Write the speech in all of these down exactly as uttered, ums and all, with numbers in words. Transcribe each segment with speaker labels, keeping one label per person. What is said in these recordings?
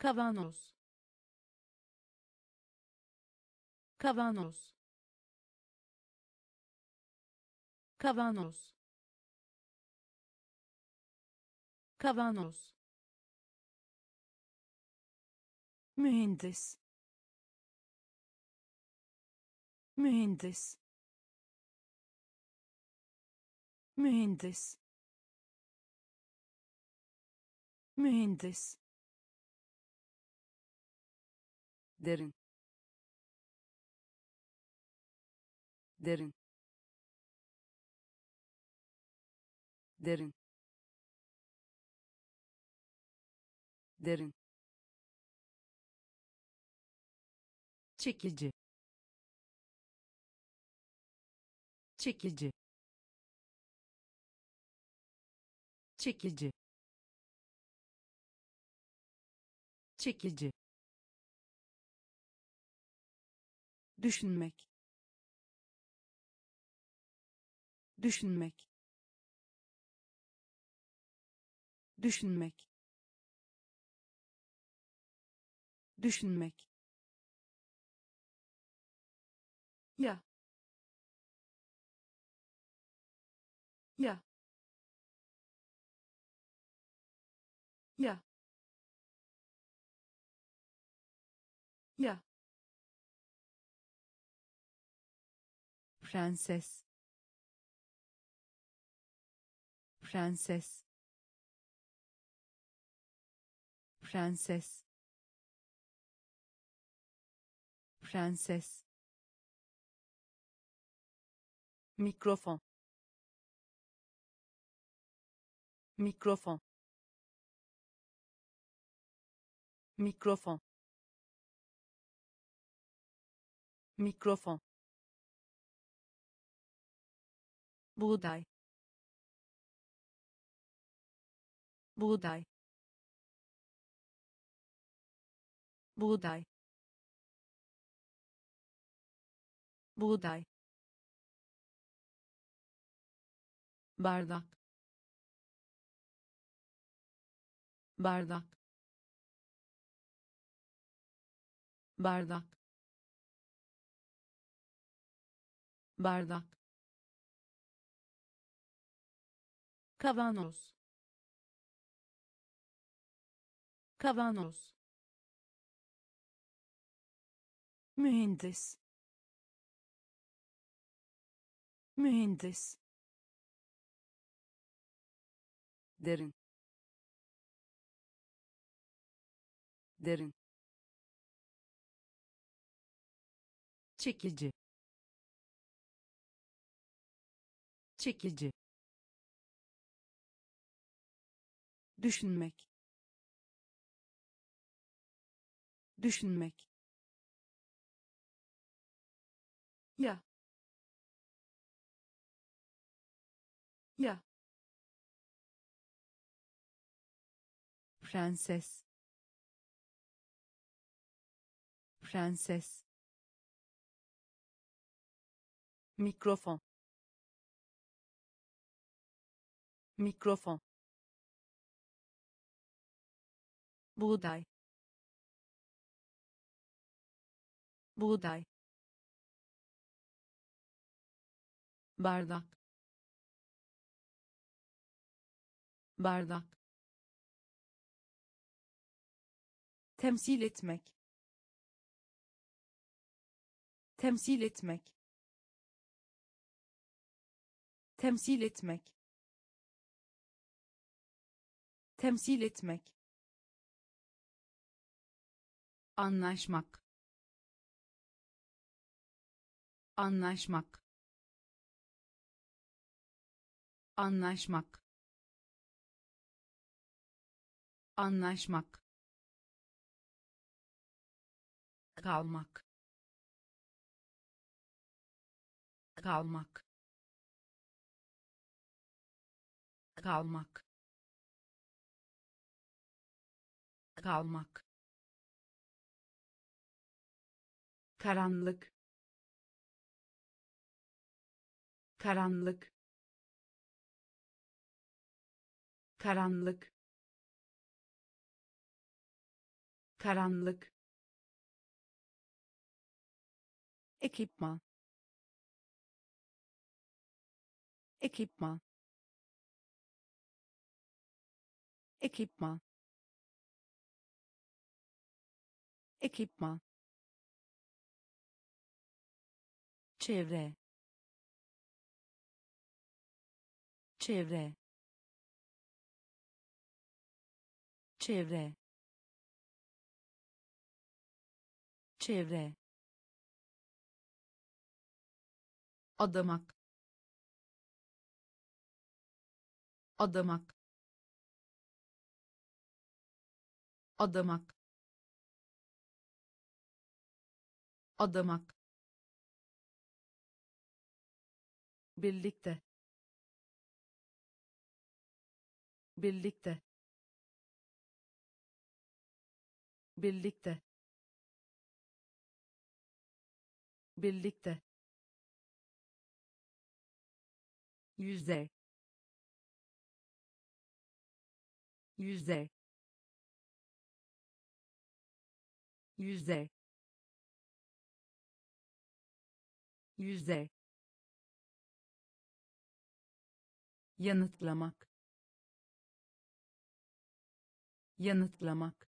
Speaker 1: kavanoz, kavanoz, kavanoz, kavanoz, mühendis, mühendis, mühendis, mühendis, derin, derin, derin, derin, çekici, çekici, çekici, çekici, düşünmek, düşünmek, düşünmek, düşünmek, ya, ya, ya, ya, prenses, prenses, prenses, prenses, mikrofon, mikrofon, mikrofon, mikrofon, buğday, buğday, buğday, buğday, bardak, bardak, bardak, bardak, kavanoz, kavanoz, mühendis, mühendis, derin, derin, çekici, çekici, düşünmek, düşünmek, ya, ya, prenses, prenses, mikrofon, mikrofon, buğday, buğday, bardak, bardak, temsil etmek, temsil etmek, temsil etmek, temsil etmek, anlaşmak, anlaşmak, anlaşmak, anlaşmak, kalmak, kalmak, kalmak, kalmak, karanlık, karanlık, karanlık, karanlık,
Speaker 2: ekipman, ekipman, ekipman, ekipman, çevre, çevre, çevre, çevre,
Speaker 1: adamak, adamak, adamak, adamak, birlikte, birlikte, birlikte, birlikte, yüzey, yüzey, yüzey, yüzey, yanıtlamak, yanıtlamak,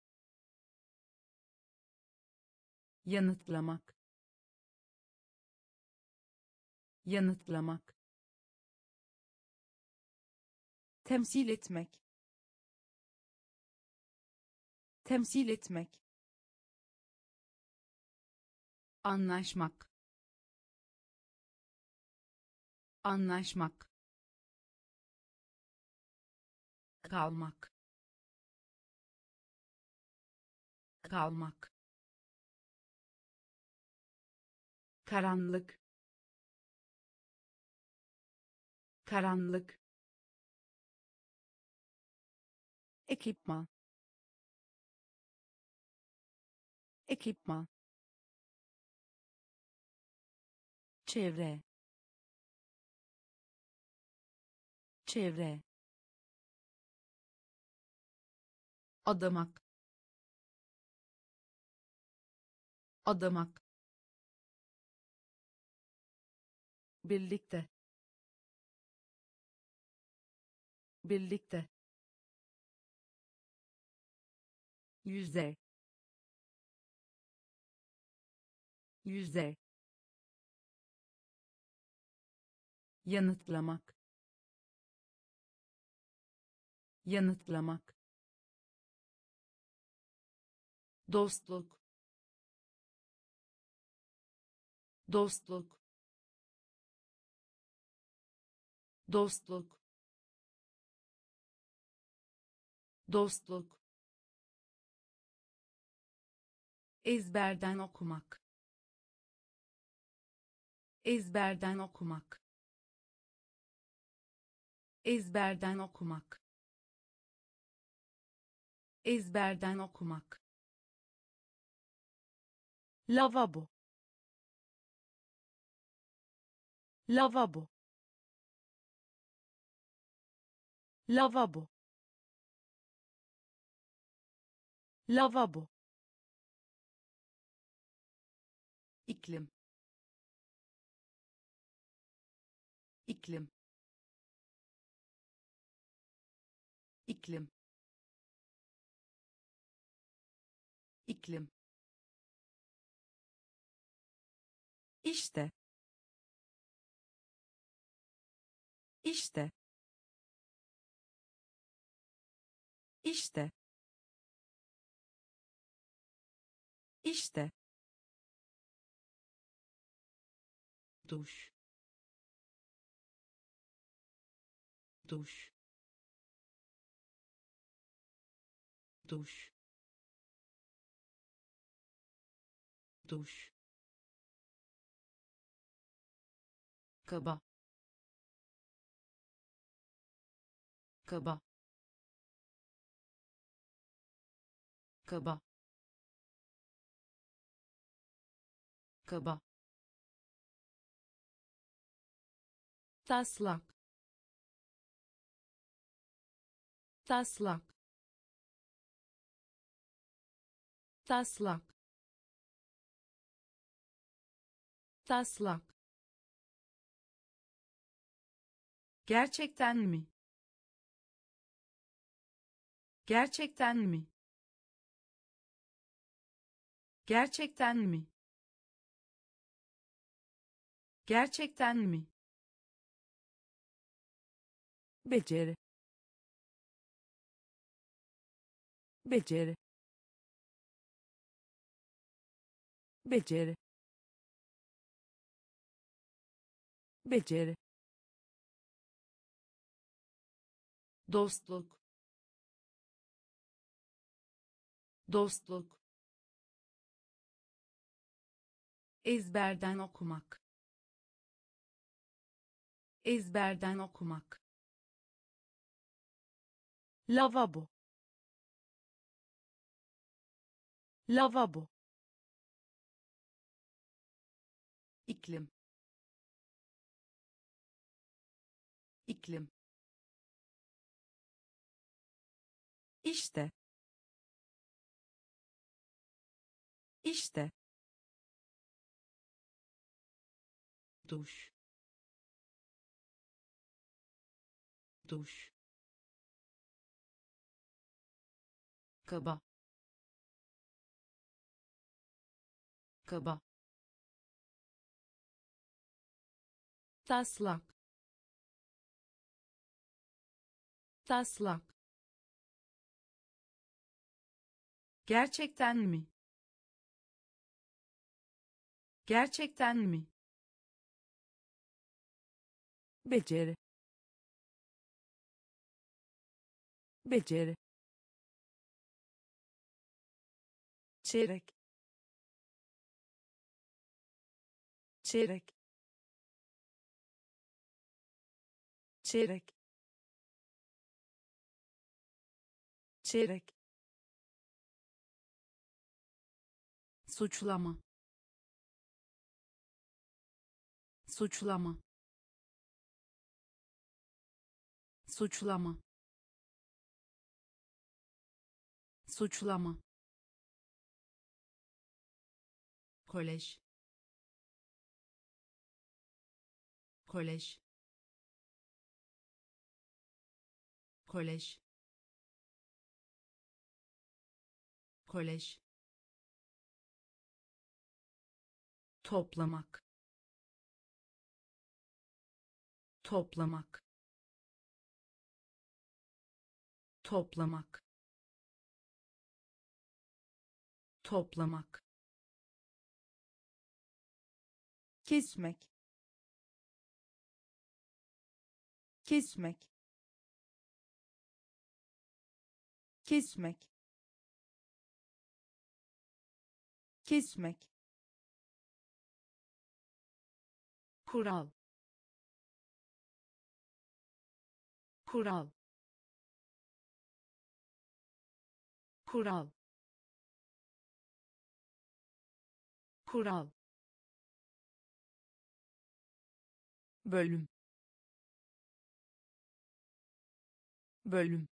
Speaker 1: yanıtlamak, yanıtlamak,
Speaker 2: temsil etmek, temsil etmek,
Speaker 1: anlaşmak, anlaşmak, kalmak, kalmak, karanlık, karanlık,
Speaker 2: ekipman, ekipman, çevre, çevre,
Speaker 1: adamak, adamak, birlikte, birlikte, yüzey, yüzey, yanıtlamak, yanıtlamak, dostluk, dostluk, dostluk, dostluk, ezberden okumak, ezberden okumak, ezberden okumak, ezberden okumak,
Speaker 2: lavabo, lavabo, lavabo, lavabo,
Speaker 1: iklim, iklim, iklim, iklim,
Speaker 2: işte, işte, işte, işte,
Speaker 1: duş, duş, duş, duş, kaba, kaba, kaba, kaba, taslak, taslak, taslak, taslak, gerçekten mi, gerçekten mi, gerçekten mi, gerçekten mi,
Speaker 2: beceri, beceri, beceri, beceri,
Speaker 1: dostluk, dostluk, ezberden okumak, ezberden okumak,
Speaker 2: lavabo, lavabo,
Speaker 1: iklim, iklim,
Speaker 2: işte, işte,
Speaker 1: duş, duş, kaba, kaba, taslak, taslak, gerçekten mi, gerçekten mi,
Speaker 2: beceri, beceri, çeyrek, çeyrek, çeyrek, çeyrek,
Speaker 1: suçlama, suçlama, suçlama, suçlama, kolej, kolej, kolej, kolej, toplamak, toplamak, toplamak, toplamak,
Speaker 2: kesmek, kesmek, kesmek, kesmek,
Speaker 1: kural, kural, kural, kural,
Speaker 2: bölüm, bölüm,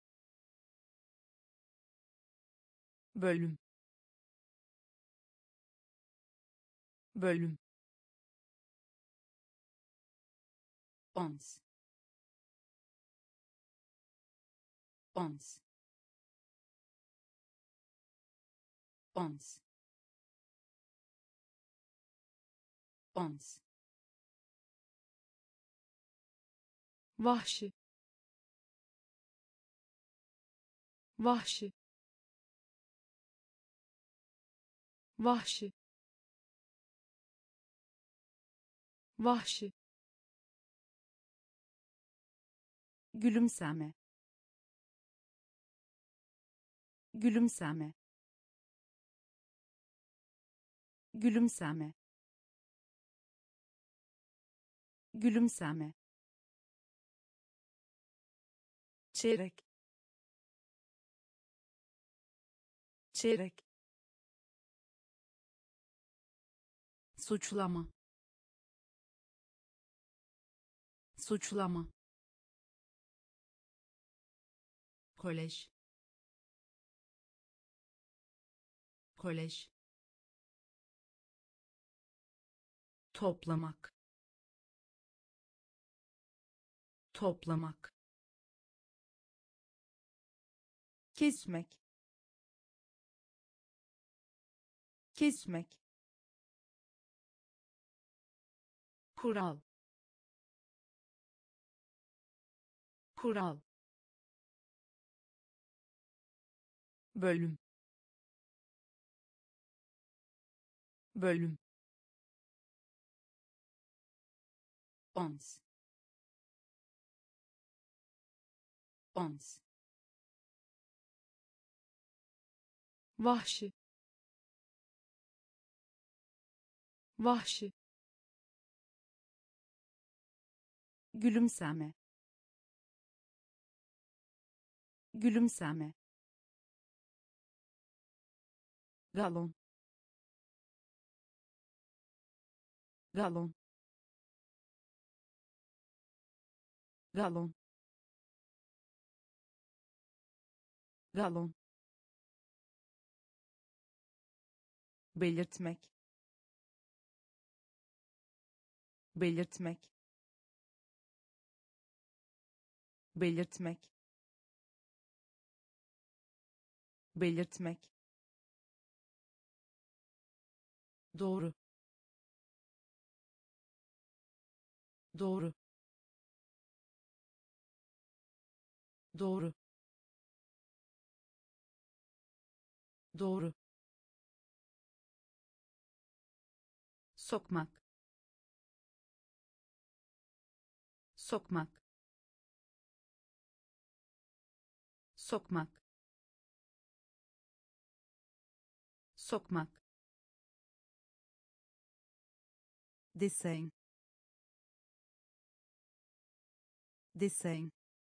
Speaker 2: bölüm, bölüm,
Speaker 1: ons, ons, ons, ons,
Speaker 2: vahşi, vahşi, vahşi, vahşi, gülümseme, gülümseme, gülümseme, gülümseme, çeyrek, çeyrek,
Speaker 1: suçlama, suçlama, kolej, kolej, toplamak, toplamak,
Speaker 2: kesmek, kesmek,
Speaker 1: kural, kural,
Speaker 2: bölüm, bölüm,
Speaker 1: ons, ons,
Speaker 2: vahşi, vahşi, gülümseme, gülümseme, galon, galon, galon, galon, belirtmek, belirtmek, belirtmek, belirtmek,
Speaker 1: doğru, doğru, doğru, doğru, sokmak, sokmak, sokmak, sokmak,
Speaker 2: desen, desen,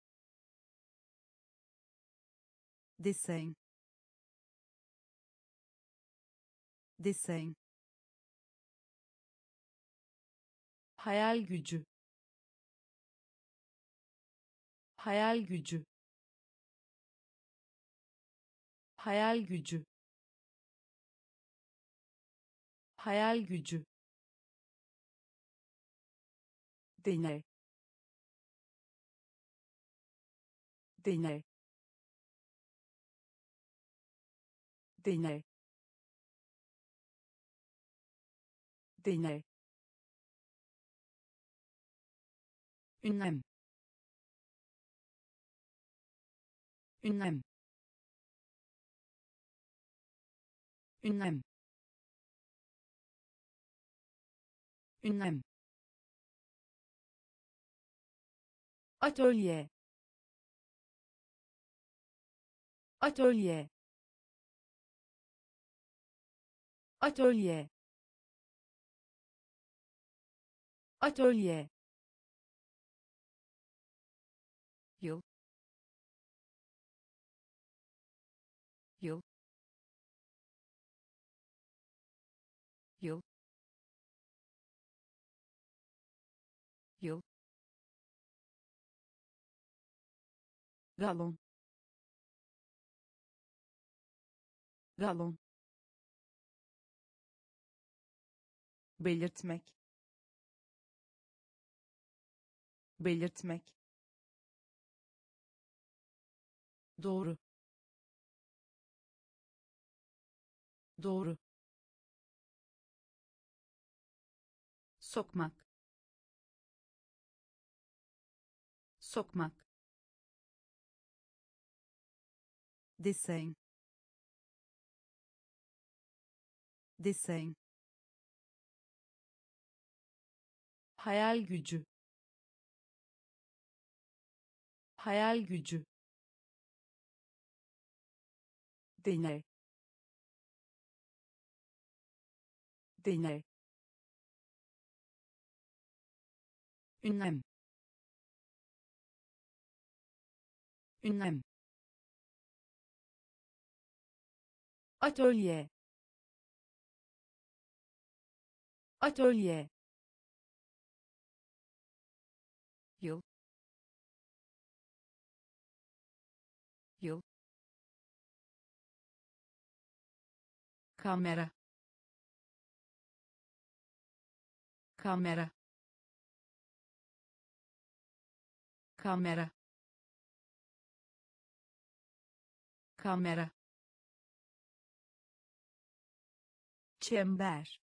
Speaker 2: desen, desen, hayal gücü, hayal gücü, hayal gücü, hayal gücü, deney, deney, deney, deney,
Speaker 1: ünlem, ünlem, ünlem, ünlem,
Speaker 2: atölye, atölye, atölye, atölye, yıl, yıl, yıl, yıl, galon, galon, belirtmek, belirtmek,
Speaker 1: doğru, doğru, sokmak, sokmak,
Speaker 2: desen, desen, hayal gücü, hayal gücü, deney, deney,
Speaker 1: ünlem, ünlem,
Speaker 2: atölye, atölye, yıl, yıl,
Speaker 1: kamera kamera kamera kamera çember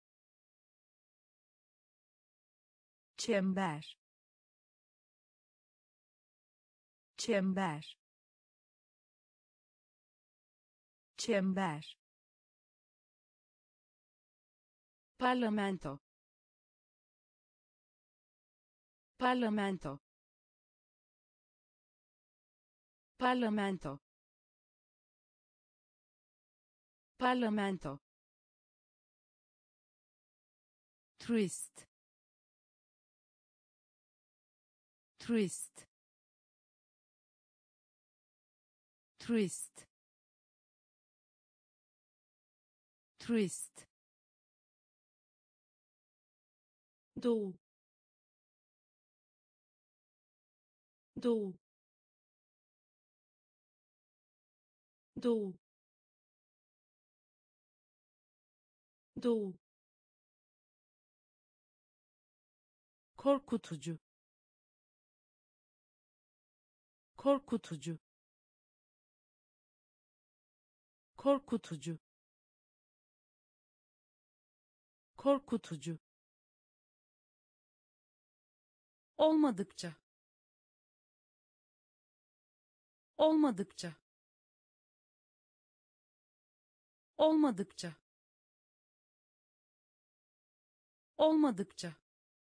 Speaker 1: çember çember çember parlamento parlamento parlamento parlamento turist turist turist turist doğu doğu doğu doğu korkutucu korkutucu korkutucu korkutucu olmadıkça olmadıkça olmadıkça olmadıkça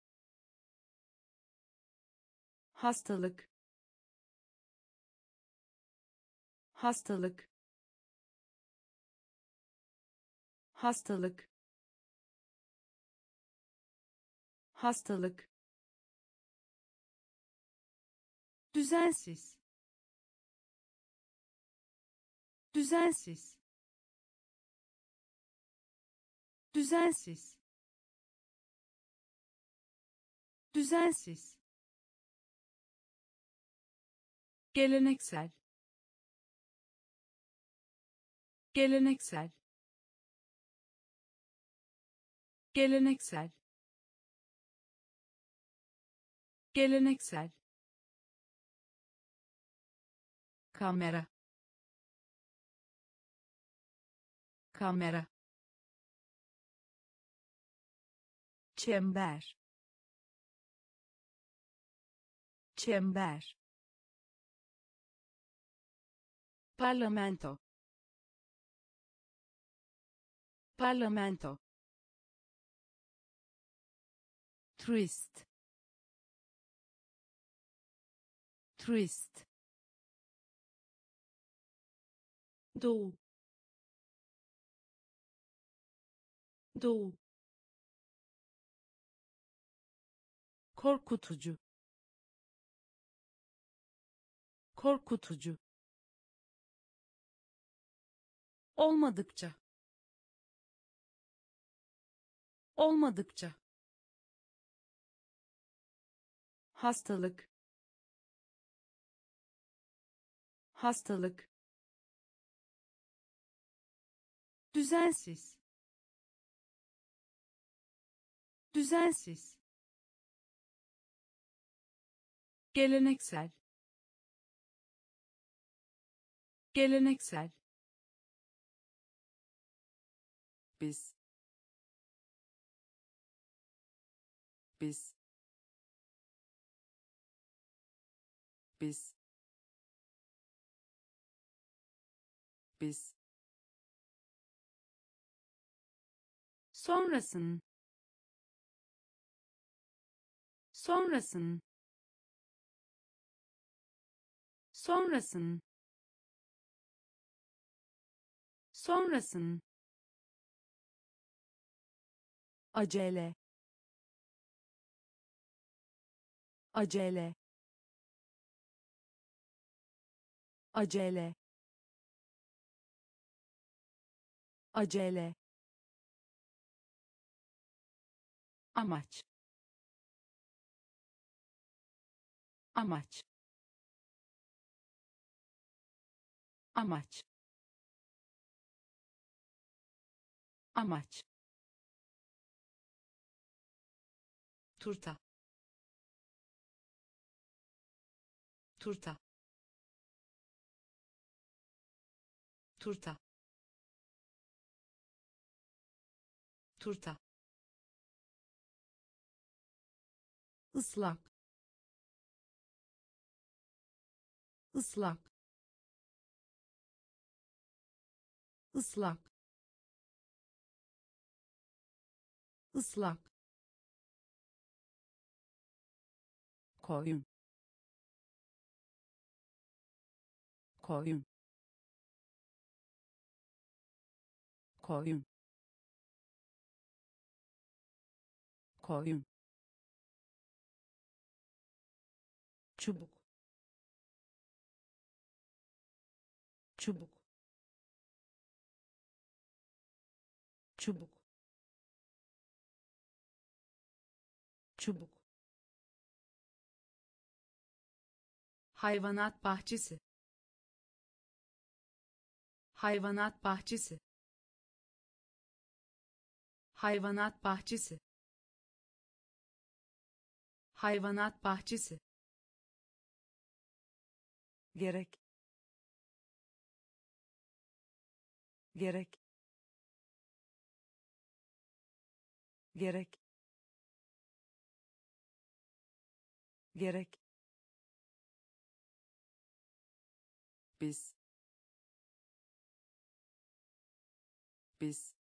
Speaker 1: hastalık hastalık hastalık hastalık düzensiz düzensiz düzensiz düzensiz geleneksel geleneksel geleneksel geleneksel kamera kamera çember çember parlamento parlamento turist turist doğu doğu korkutucu korkutucu olmadıkça olmadıkça hastalık hastalık düzensiz düzensiz geleneksel geleneksel biz biz biz biz sonrasın sonrasın sonrasın sonrasın acele acele acele acele amaç amaç amaç amaç,
Speaker 2: turta, turta, turta, turta,
Speaker 1: ıslak, ıslak, ıslak, ıslak,
Speaker 2: koyun, koyun, koyun, koyun, çubuk, çubuk, çubuk, çubuk, hayvanat bahçesi, hayvanat bahçesi, hayvanat bahçesi, hayvanat bahçesi,
Speaker 1: gerek, gerek, gerek, gerek,
Speaker 2: biz, biz,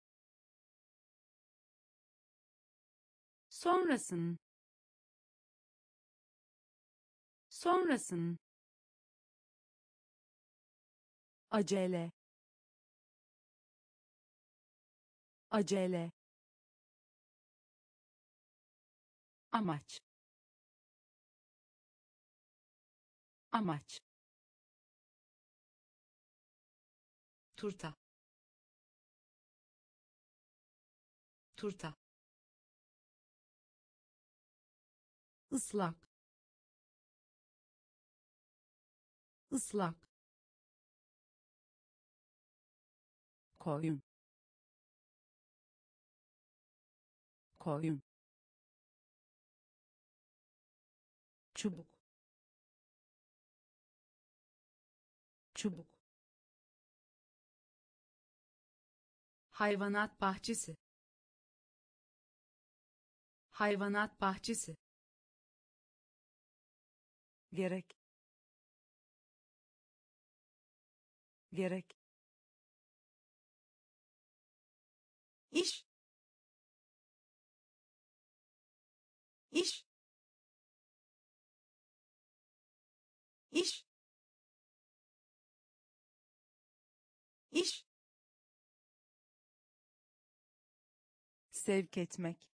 Speaker 1: sonrasın, sonrasın, acele, acele, amaç, amaç,
Speaker 2: turta, turta,
Speaker 1: ıslak, ıslak,
Speaker 2: koyun, koyun,
Speaker 1: çubuk, çubuk,
Speaker 2: hayvanat bahçesi, hayvanat bahçesi,
Speaker 1: gerek, gerek, iş, iş, iş, iş, sevk etmek,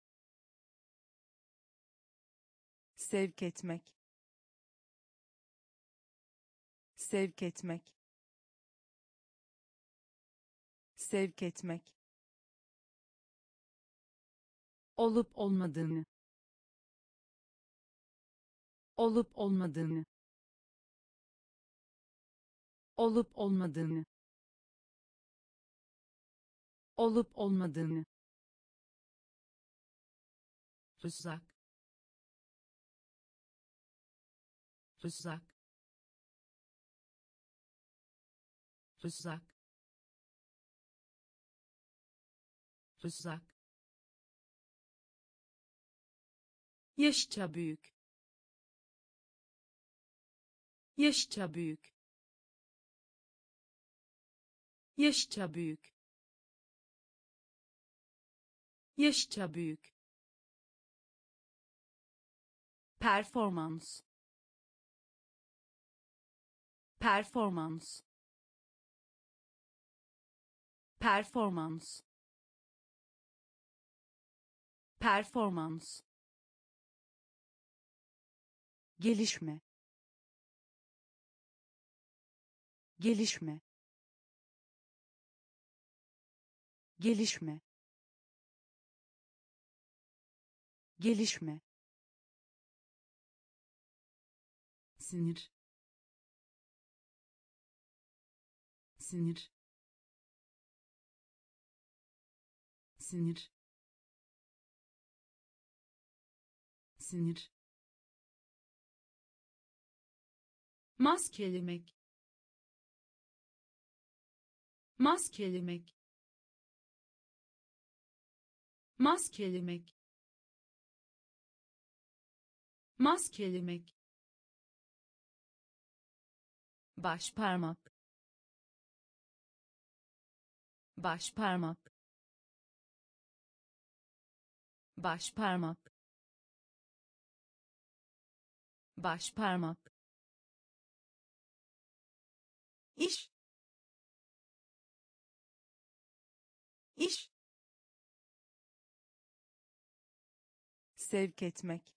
Speaker 1: sevk etmek, sevk etmek, sevk etmek, olup olmadığını, olup olmadığını, olup olmadığını, olup olmadığını,
Speaker 2: rızak, rızak, rızak, rızak,
Speaker 1: yaşça büyük, yaşça büyük, yaşça büyük, yaşça büyük, performans, performans, performans, performans, gelişme, gelişme, gelişme, gelişme,
Speaker 2: sinir, sinir, sinir, sinir, maskelemek, maskelemek, maskelemek, maskelemek, başparmak, başparmak, başparmak, başparmak, iş, iş,
Speaker 1: sevk etmek,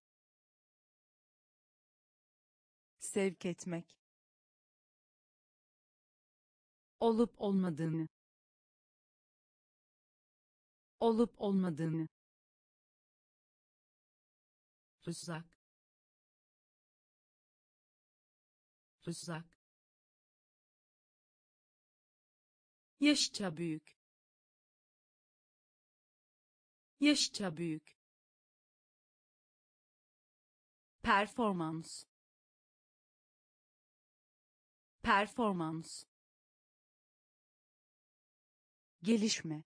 Speaker 1: sevk etmek,
Speaker 2: olup olmadığını, olup olmadığını, rızak, rızak, yaşça büyük, yaşça büyük, performans, performans,
Speaker 1: gelişme,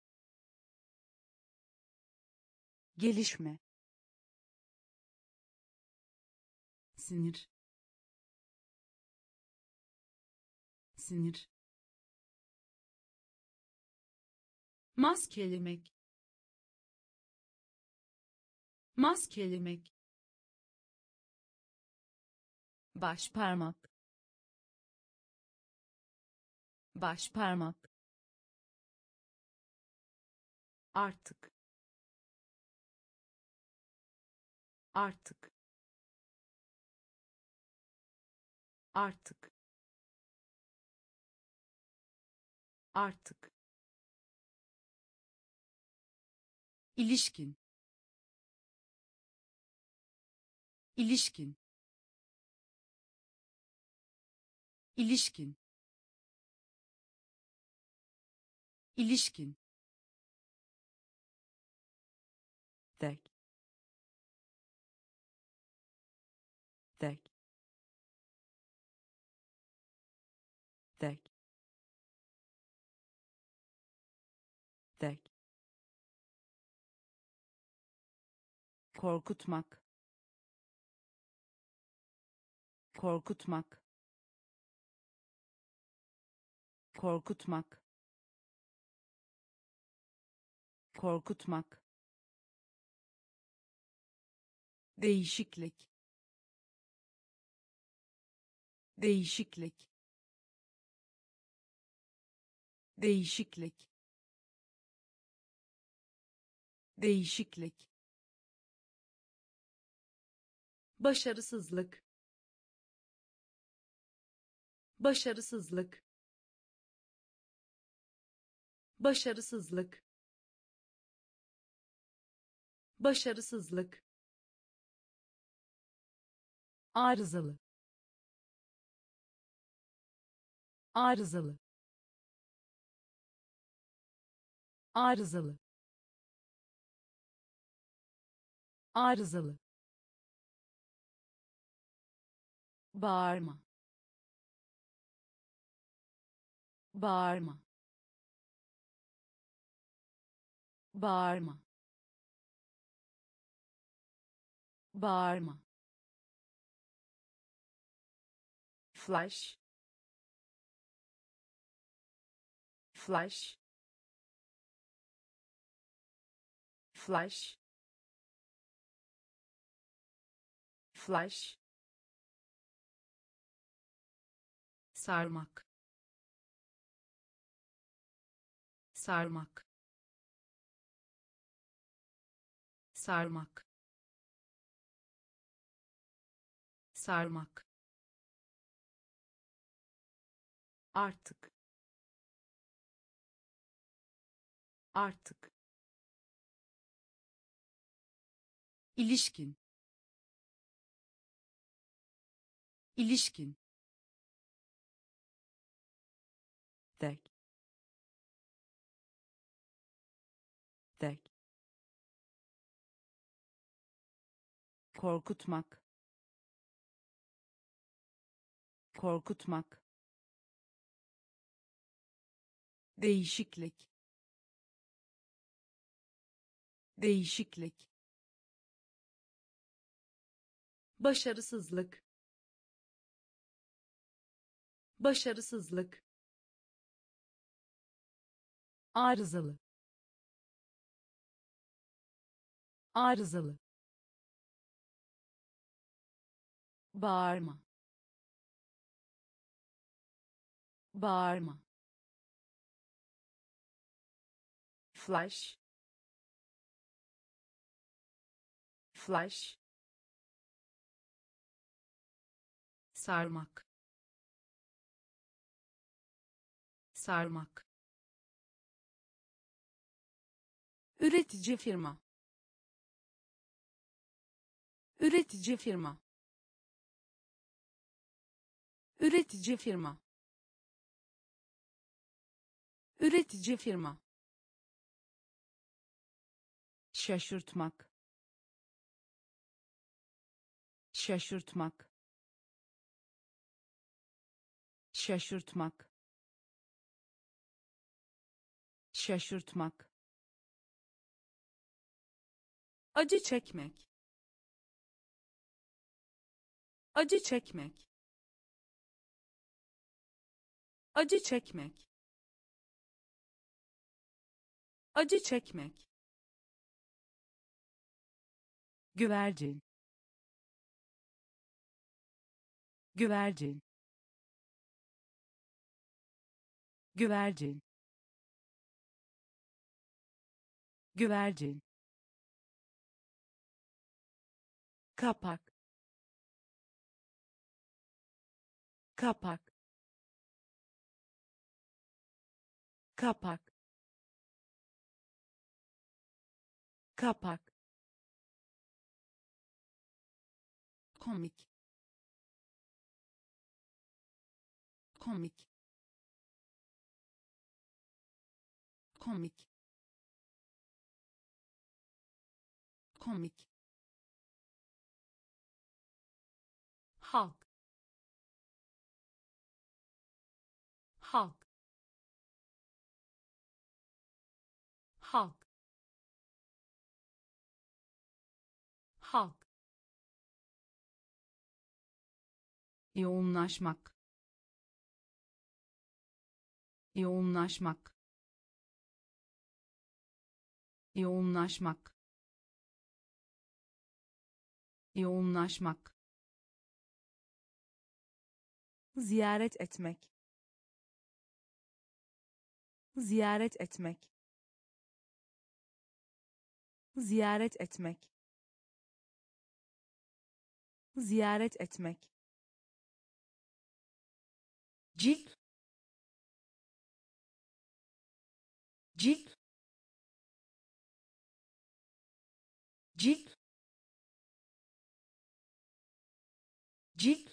Speaker 1: gelişme,
Speaker 2: sinir, sinir, maskelemek, maskelemek, başparmak, başparmak, artık, artık, artık, artık, ilişkin, ilişkin, ilişkin, ilişkin,
Speaker 1: tek, tek, tek, tek, korkutmak, korkutmak, korkutmak, korkutmak, değişiklik, değişiklik, değişiklik, değişiklik, başarısızlık, başarısızlık, başarısızlık, başarısızlık, arızalı, arızalı, arızalı, arızalı, bağırma, bağırma, bağırma, bağırma, flash, flash, flash, flash, sarmak, sarmak, sarmak, sarmak, artık, artık, ilişkin, ilişkin, tek, istek, korkutmak, korkutmak, değişiklik, değişiklik, başarısızlık, başarısızlık, arızalı, arızalı, bağırma, bağırma, flash, flash, sarmak, sarmak, üretici firma, üretici firma, üretici firma, üretici firma, şaşırtmak, şaşırtmak, şaşırtmak, şaşırtmak, acı çekmek, acı çekmek, acı çekmek, acı çekmek, güvercin, güvercin, güvercin, güvercin, kapak, kapak, kapak, kapak, komik, komik, komik, komik, halk, halk, halk, halk, yoğunlaşmak, yoğunlaşmak, yoğunlaşmak, yoğunlaşmak, ziyaret etmek, ziyaret etmek, ziyaret etmek, ziyaret etmek, cilt, cilt, cilt, cilt,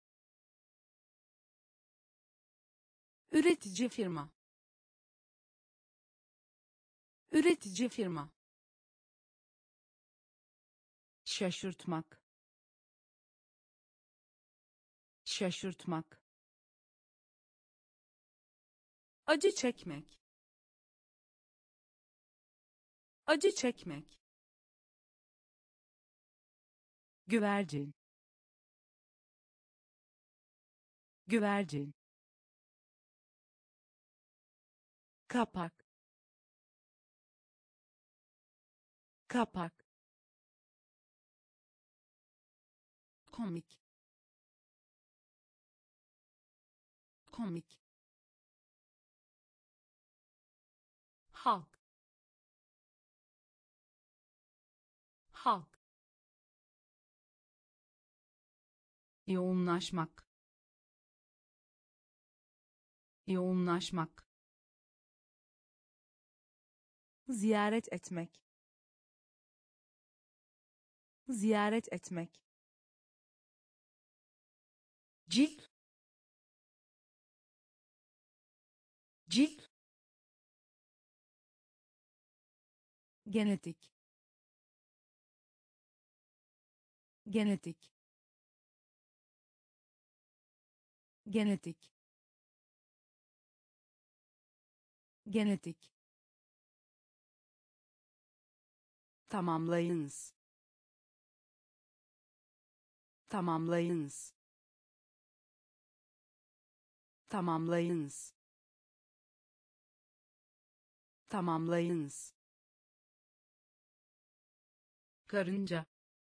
Speaker 1: üretici firma, üretici firma, şaşırtmak, şaşırtmak, acı çekmek, acı çekmek, güvercin, güvercin, kapak, kapak, komik, komik, halk, halk, yoğunlaşmak, yoğunlaşmak, ziyaret etmek, ziyaret etmek, cilt, cilt, genetik genetik genetik genetik
Speaker 2: tamamlayınız tamamlayınız tamamlayınız tamamlayınız karınca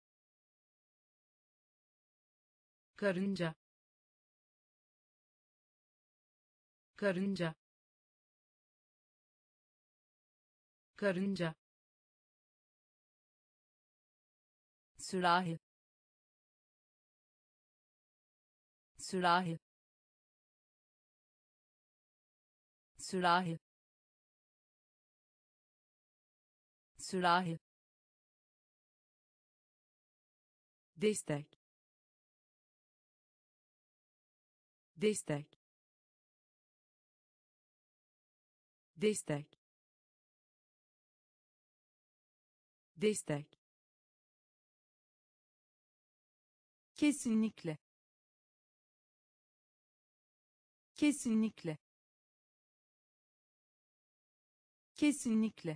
Speaker 2: karınca karınca karınca sürahi sürahi sürahi sürahi destek destek destek destek kesinlikle kesinlikle kesinlikle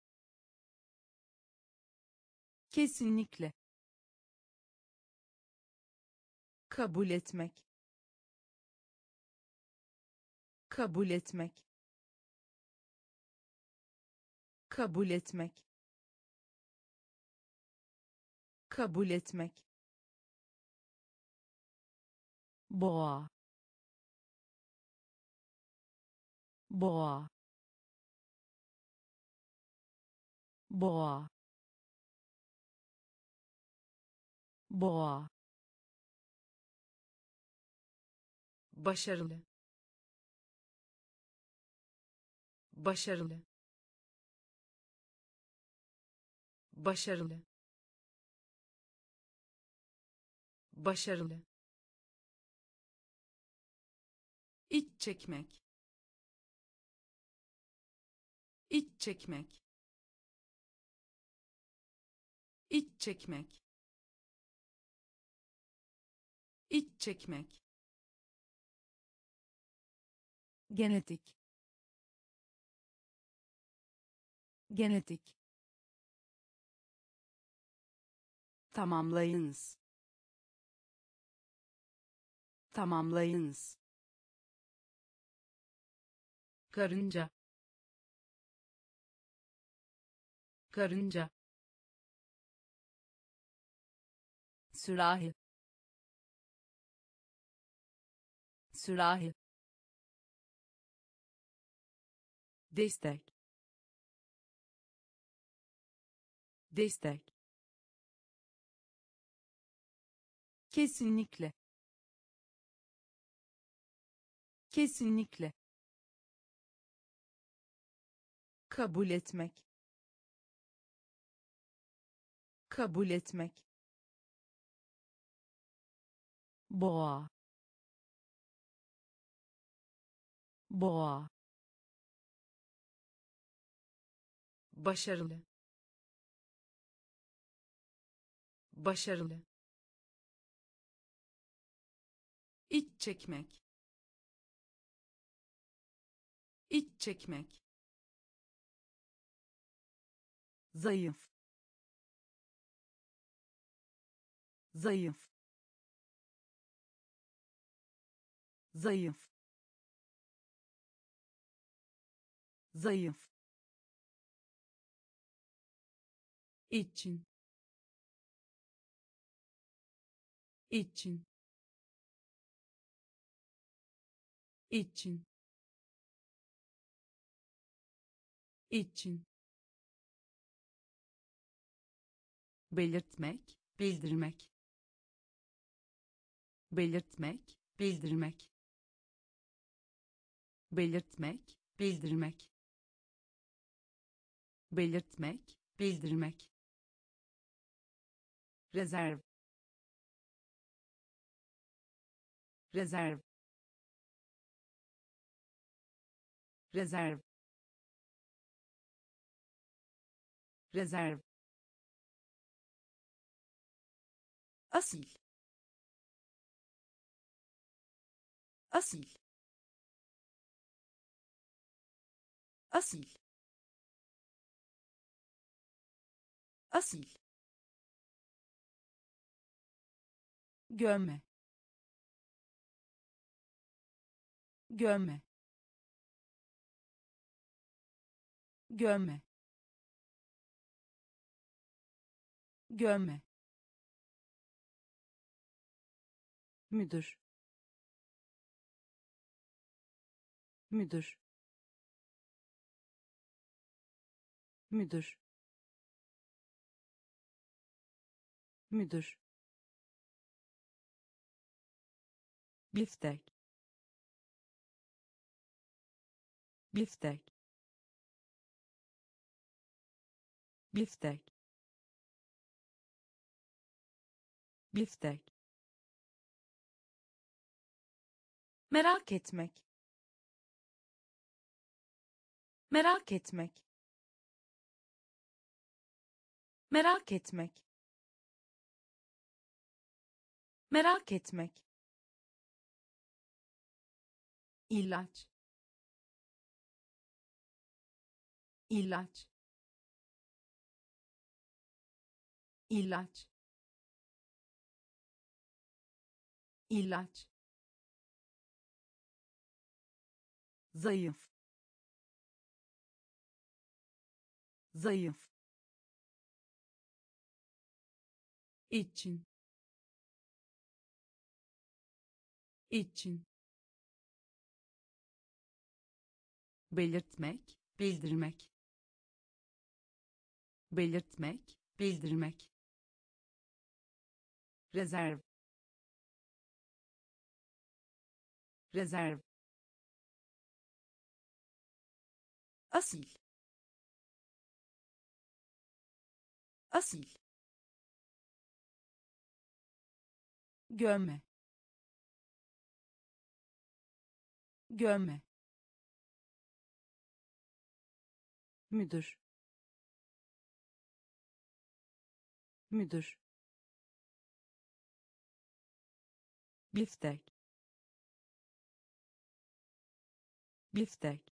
Speaker 2: kesinlikle kabul etmek kabul etmek kabul etmek kabul etmek boğa boğa boğa boğa başarılı başarılı başarılı başarılı iç çekmek iç çekmek iç çekmek iç çekmek
Speaker 1: genetik genetik
Speaker 2: tamamlayınız tamamlayınız karınca karınca sürahi sürahi destek destek
Speaker 1: kesinlikle kesinlikle kabul etmek kabul etmek boğa boğa
Speaker 2: başarılı başarılı iç çekmek iç çekmek
Speaker 1: zayıf zayıf zayıf zayıf
Speaker 2: için için için için belirtmek bildirmek belirtmek bildirmek belirtmek bildirmek belirtmek bildirmek rezerv rezerv rezerv rezerv,
Speaker 1: asil, asil, asil, asil,
Speaker 2: gömme, gömme, gömme, gömme,
Speaker 1: müdür, müdür, müdür, müdür, biftek, biftek, biftek, biftek, merak etmek, merak etmek, merak etmek, merak etmek,
Speaker 2: ilaç, ilaç, ilaç, ilaç,
Speaker 1: zayıf, zayıf,
Speaker 2: için, için, belirtmek, bildirmek, belirtmek, bildirmek, rezerv, rezerv,
Speaker 1: asil, asil,
Speaker 2: gömme, gömme,
Speaker 1: müdür, müdür, biftek, biftek,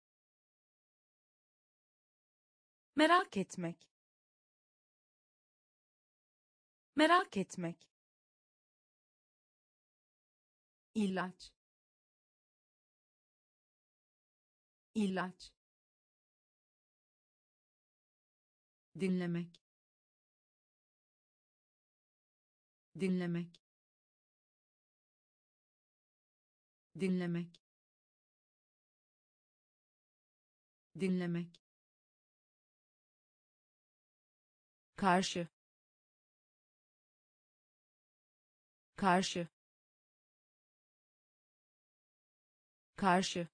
Speaker 1: merak etmek, merak etmek,
Speaker 2: ilaç, ilaç, dinlemek, dinlemek, dinlemek, dinlemek, karşı, karşı, karşı,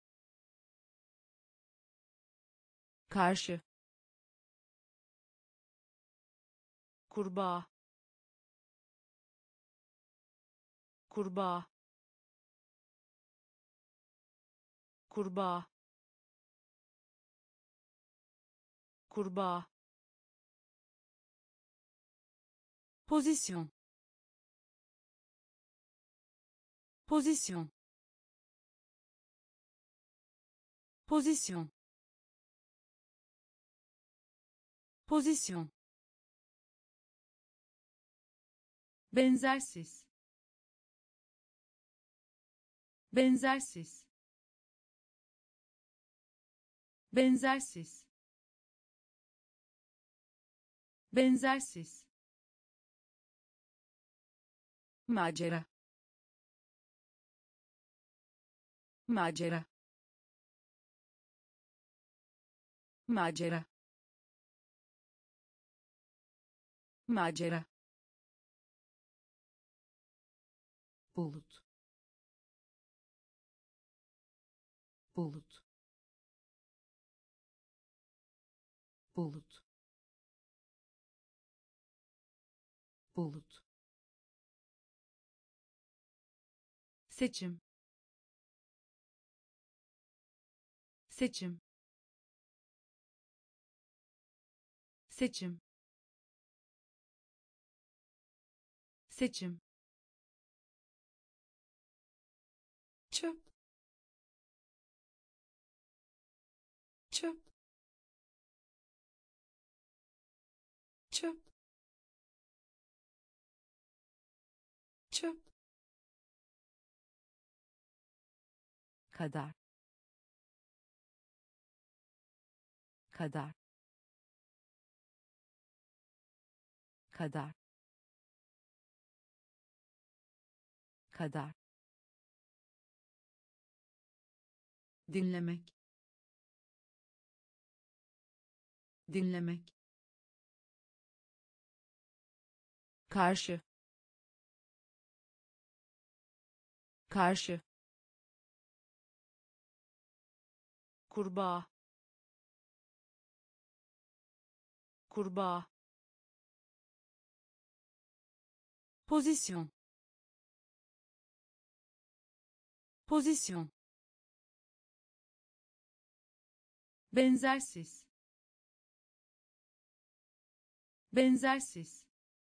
Speaker 2: karşı,
Speaker 1: kurbağa, kurbağa, kurbağa, kurbağa,
Speaker 2: pozisyon, pozisyon, pozisyon, pozisyon, benzersiz, benzersiz, benzersiz, benzersiz,
Speaker 1: macera, macera, macera, macera, bulut, bulut, bulut, bulut,
Speaker 2: seçim, seçim, seçim, seçim,
Speaker 1: çöp, çöp, çöp, çöp,
Speaker 2: kadar, kadar, kadar, kadar, dinlemek, dinlemek, karşı, karşı, kurbağa, kurbağa, pozisyon, pozisyon, benzersiz, benzersiz,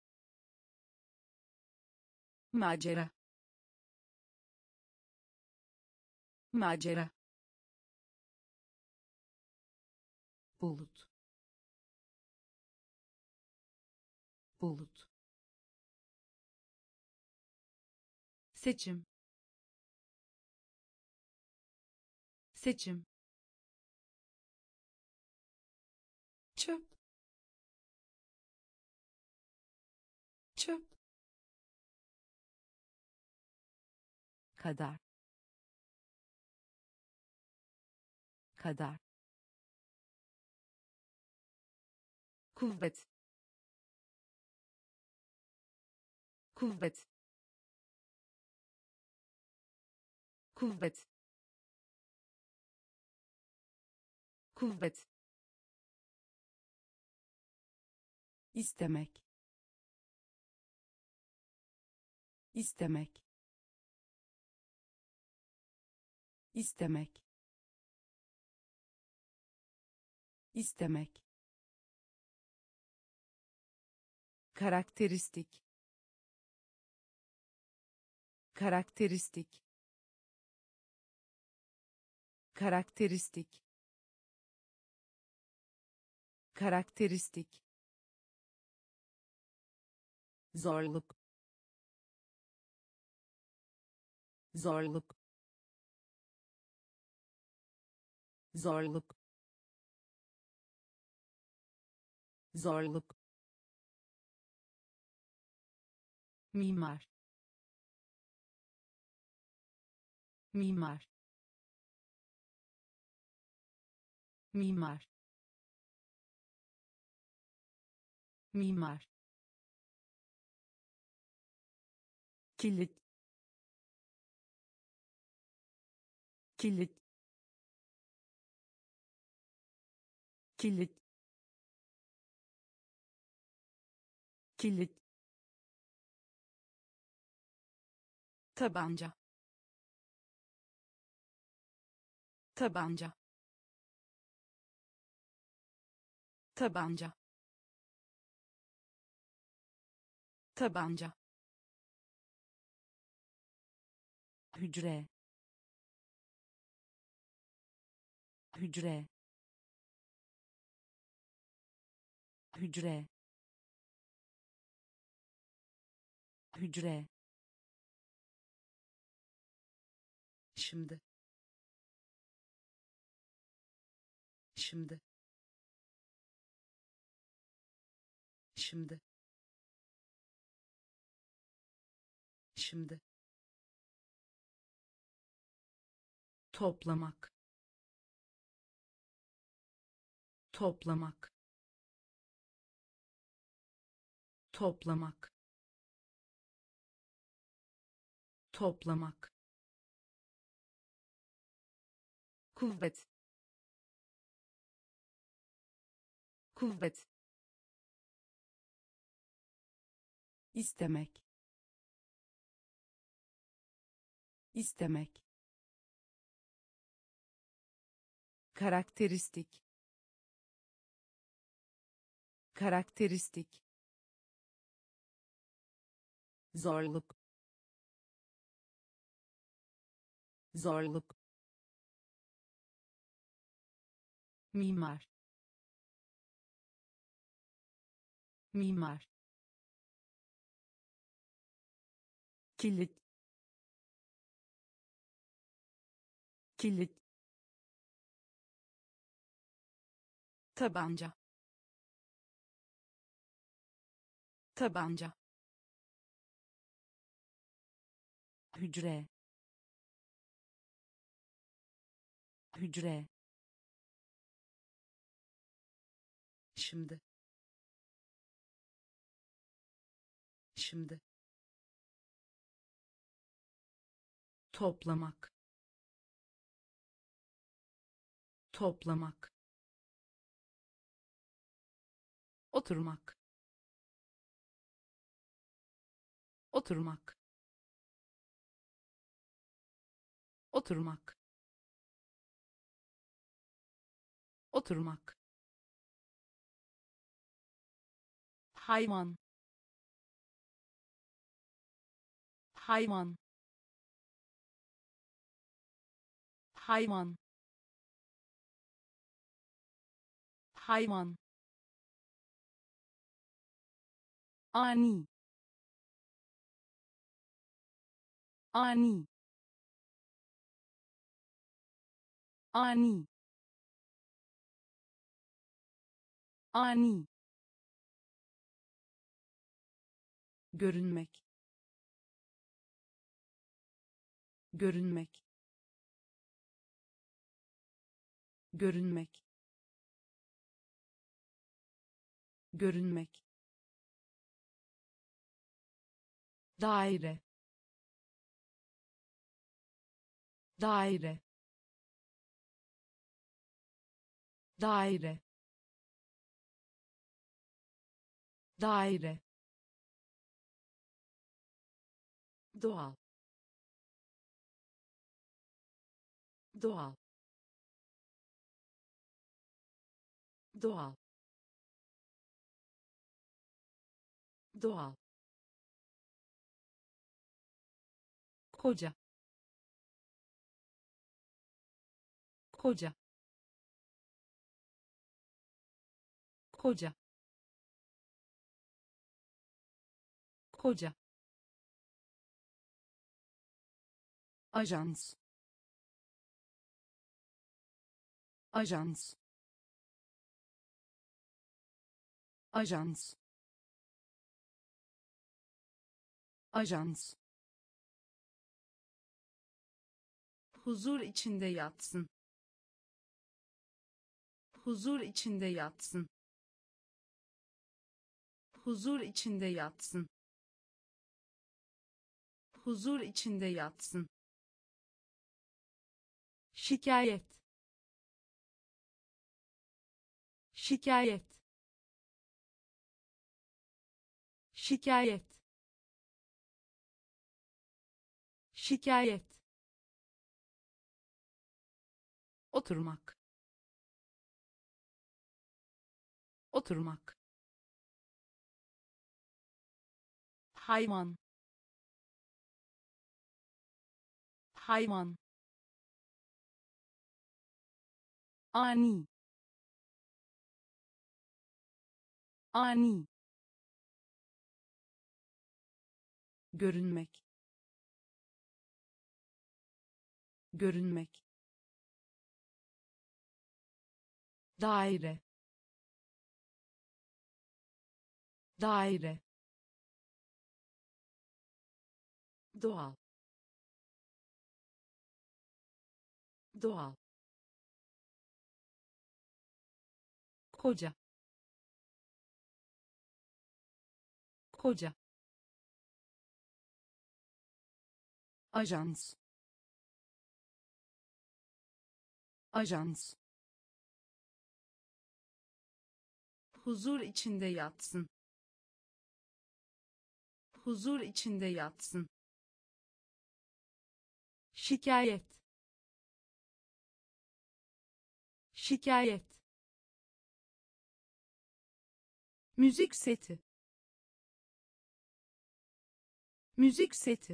Speaker 2: macera, macera,
Speaker 1: bulut, bulut,
Speaker 2: seçim, seçim,
Speaker 1: çöp, çöp,
Speaker 2: kadar, kadar, kuvvet, kuvvet, kuvvet, kuvvet, istemek, istemek, istemek, istemek, karakteristik, karakteristik, karakteristik, karakteristik, zorluk, zorluk, zorluk, zorluk, mimar, mimar, mimar, mimar, kilit, kilit, kilit, kilit, tabanca, tabanca, tabanca, tabanca, hücre, hücre, hücre, hücre, şimdi, şimdi, şimdi, şimdi, toplamak, toplamak, toplamak, toplamak, kuvvet, kuvvet, istemek, istemek, karakteristik, karakteristik, zorluk, zorluk, mimar, mimar, kilit, kilit, tabanca, tabanca, hücre, hücre, şimdi, şimdi, toplamak, toplamak, oturmak, oturmak, oturmak, oturmak, hayvan, hayvan, hayvan, hayvan, ani, ani, ani, ani, görünmek, görünmek, görünmek, görünmek, daire, daire, daire, daire, doğal, doğal, doğal, doğal, koca, koca, koca, koca, ajans, ajans, ajans, ajans, huzur içinde yatsın, huzur içinde yatsın, huzur içinde yatsın, huzur içinde yatsın, şikayet, şikayet, şikayet, şikayet, oturmak, oturmak, hayvan, hayvan, ani, ani, görünmek, görünmek, daire, daire, doğal, doğal, koca, koca, ajans, ajans, huzur içinde yatsın, huzur içinde yatsın, şikayet, şikayet, Müzik seti. Müzik seti.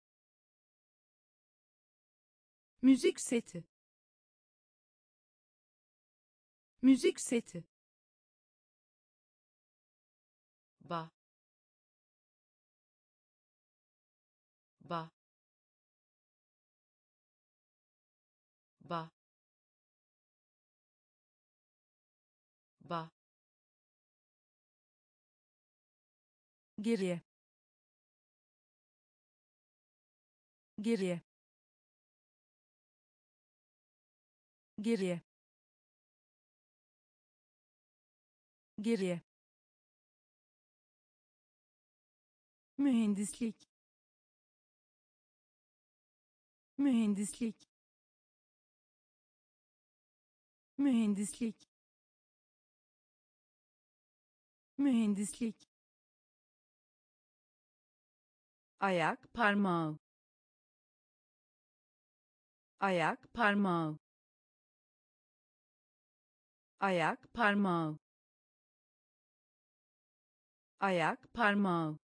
Speaker 2: Müzik seti. Müzik seti. Ba. Ba. Ba. Ba. Geriye. Geriye. Geriye. Geriye. Mühendislik. Mühendislik. Mühendislik. Mühendislik. Ayak parmağı. Ayak parmağı. Ayak parmağı. Ayak parmağı.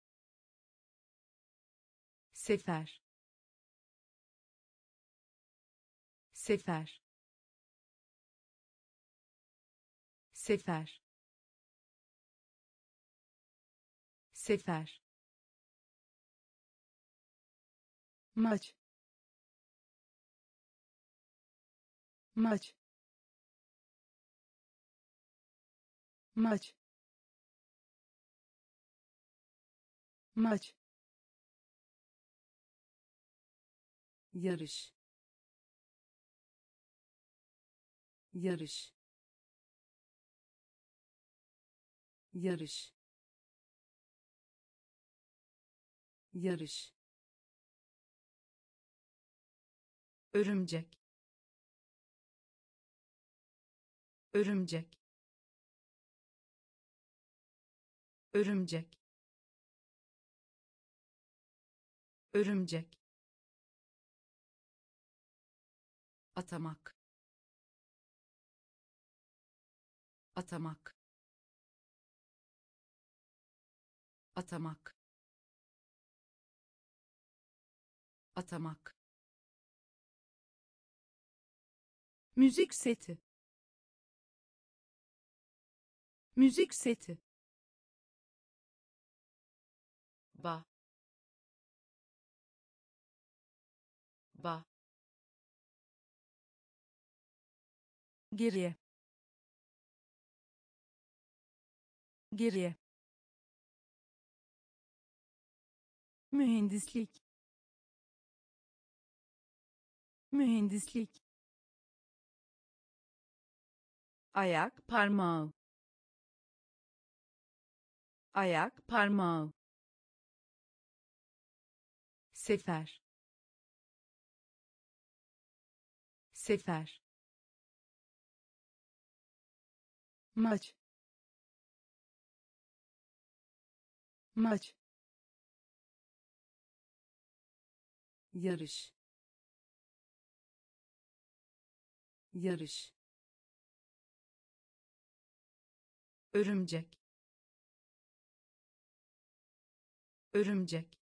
Speaker 2: Sefer. Sefer. Sefer. Sefer. Maç. Maç. Maç. Maç. Yarış. Yarış. Yarış. Yarış. Örümcek. Örümcek. Örümcek. Örümcek. Atamak. Atamak. Atamak. Atamak. Müzik seti. Müzik seti. Ba. Ba. Geriye. Geriye. Mühendislik. Mühendislik. Ayak parmağı. Ayak parmağı. Sefer. Sefer. Maç. Maç. Yarış. Yarış. Örümcek. Örümcek.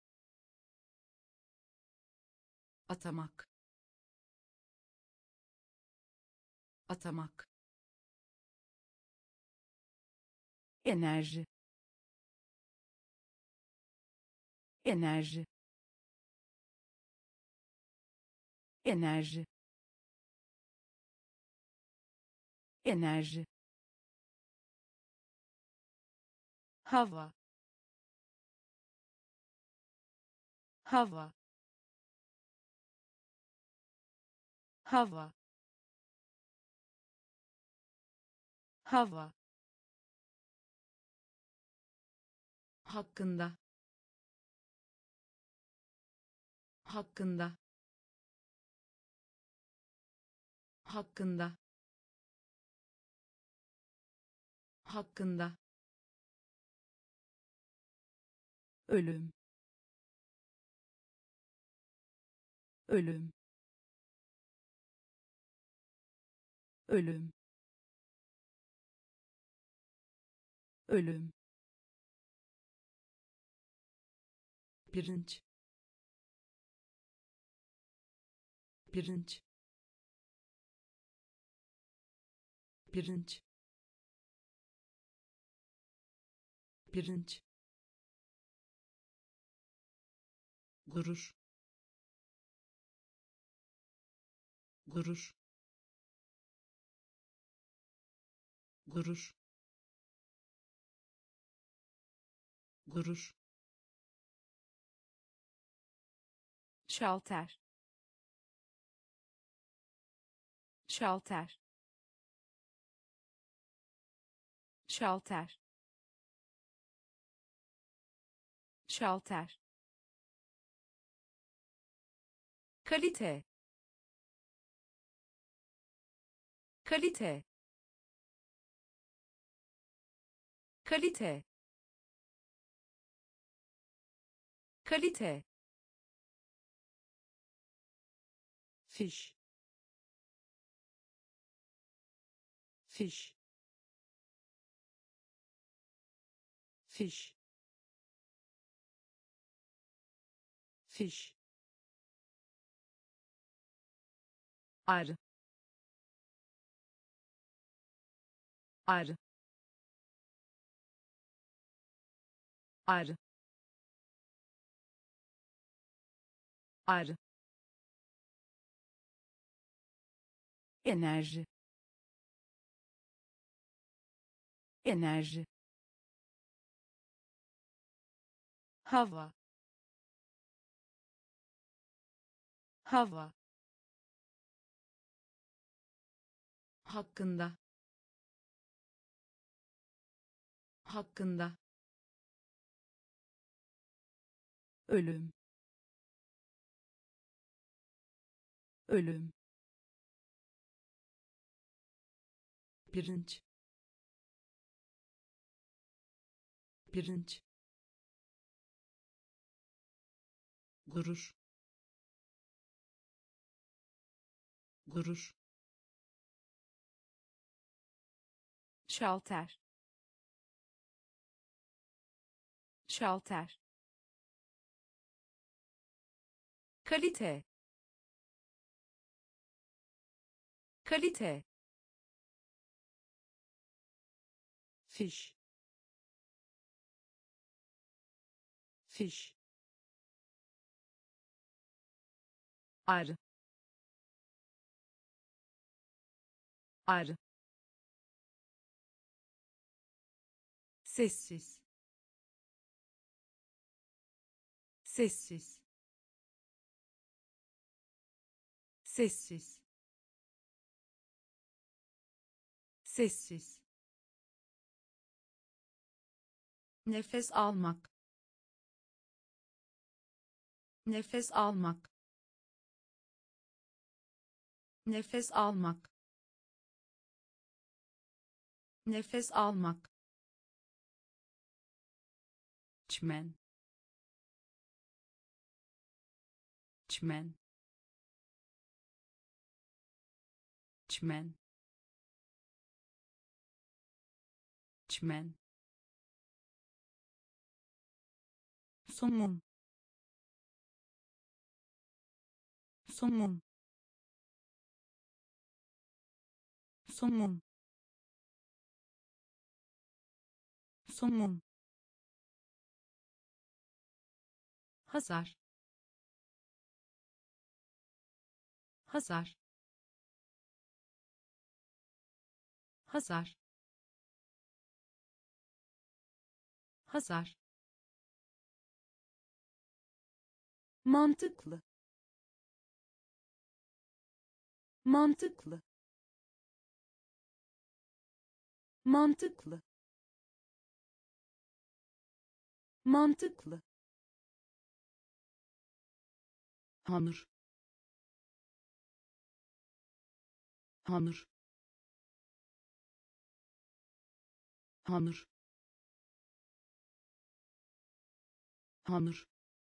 Speaker 2: Atamak. Atamak. Enerji. Enerji. Enerji. Enerji. Hava. Hava. Hava. Hava. Hakkında. Hakkında. Hakkında. Hakkında. Ölüm. Ölüm. Ölüm. ölüm,
Speaker 1: pirinç, pirinç, pirinç, pirinç, gurur, gurur, gurur, gurur,
Speaker 2: şalter, şalter, şalter, şalter, kalite, kalite, kalite, kalite,
Speaker 1: fiş, fiş, fiş, fiş,
Speaker 2: arı, arı, arı, arı, enerji, enerji, hava, hava, hakkında, hakkında, ölüm, ölüm,
Speaker 1: pirinç, pirinç, gurur, gurur,
Speaker 2: şalter, şalter, kalite, kalite,
Speaker 1: fiş, fiş,
Speaker 2: arı, arı, sessiz, sessiz, sessiz, sessiz, nefes almak, nefes almak, nefes almak, nefes almak,
Speaker 1: çimen, çimen, çimen, çimen, somun, somun, somun, somun,
Speaker 2: hasar, hasar, hasar, hasar,
Speaker 1: mantıklı, mantıklı, mantıklı, mantıklı, hamur, hamur, hamur, hamur,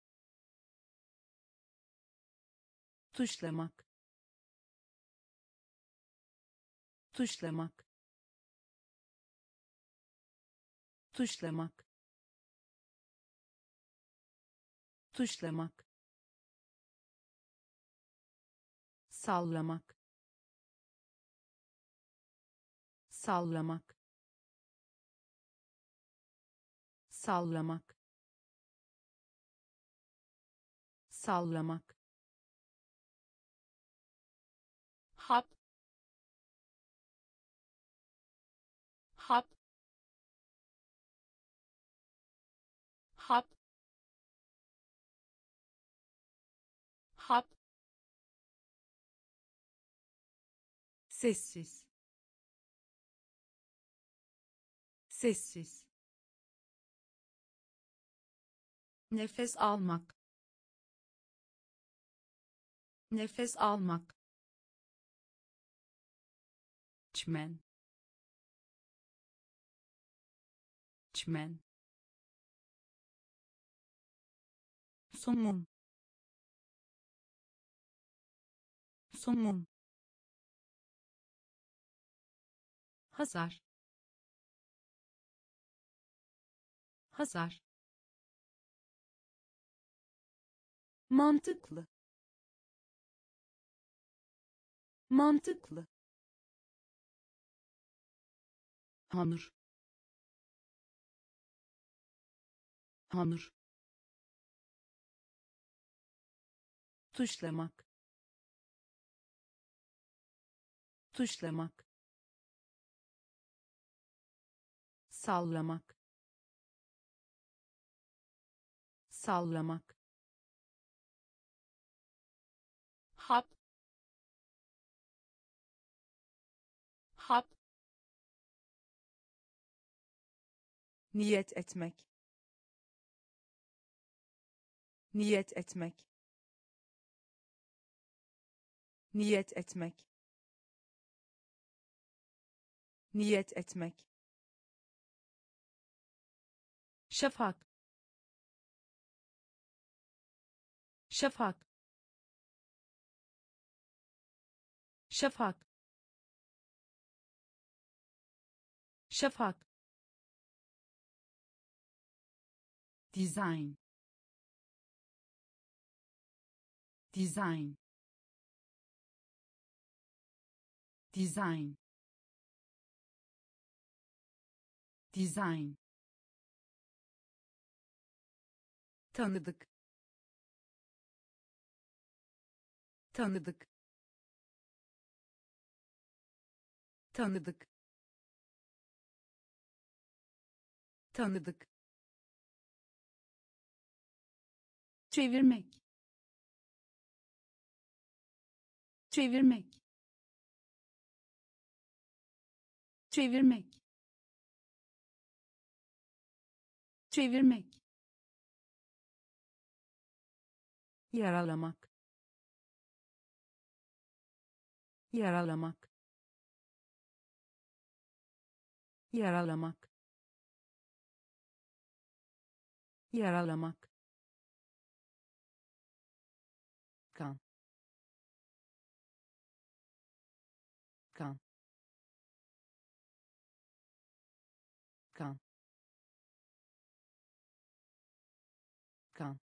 Speaker 2: tuşlamak, tuşlamak,
Speaker 1: tuşlamak, tuşlamak, sallamak, sallamak, sallamak, sallamak, hap, hap, hap, hap, sessiz, sessiz, nefes almak, nefes almak, çmen, çmen, somun, somun,
Speaker 2: Hazar. Hazar.
Speaker 1: mantıklı, mantıklı, hamur, hamur, tuşlamak, tuşlamak, sallamak, sallamak, hap, hap, niyet etmek, niyet etmek, niyet etmek, niyet etmek, şafak, şafak, şafak, şafak, design, design, design, design, tanıdık, tanıdık, tanıdık, tanıdık, çevirmek, çevirmek, çevirmek, çevirmek, yaralamak, yaralamak, yaralamak, yaralamak, kan, kan, kan, kan,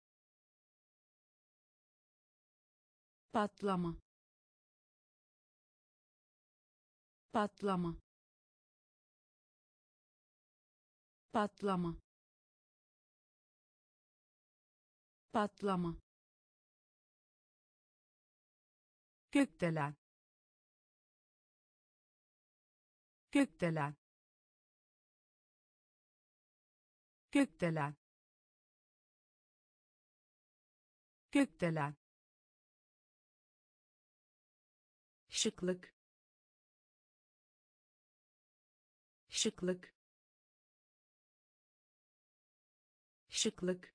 Speaker 1: patlama, patlama, patlama, patlama, gökdelen, gökdelen, gökdelen, gökdelen, şıklık, şıklık, şıklık,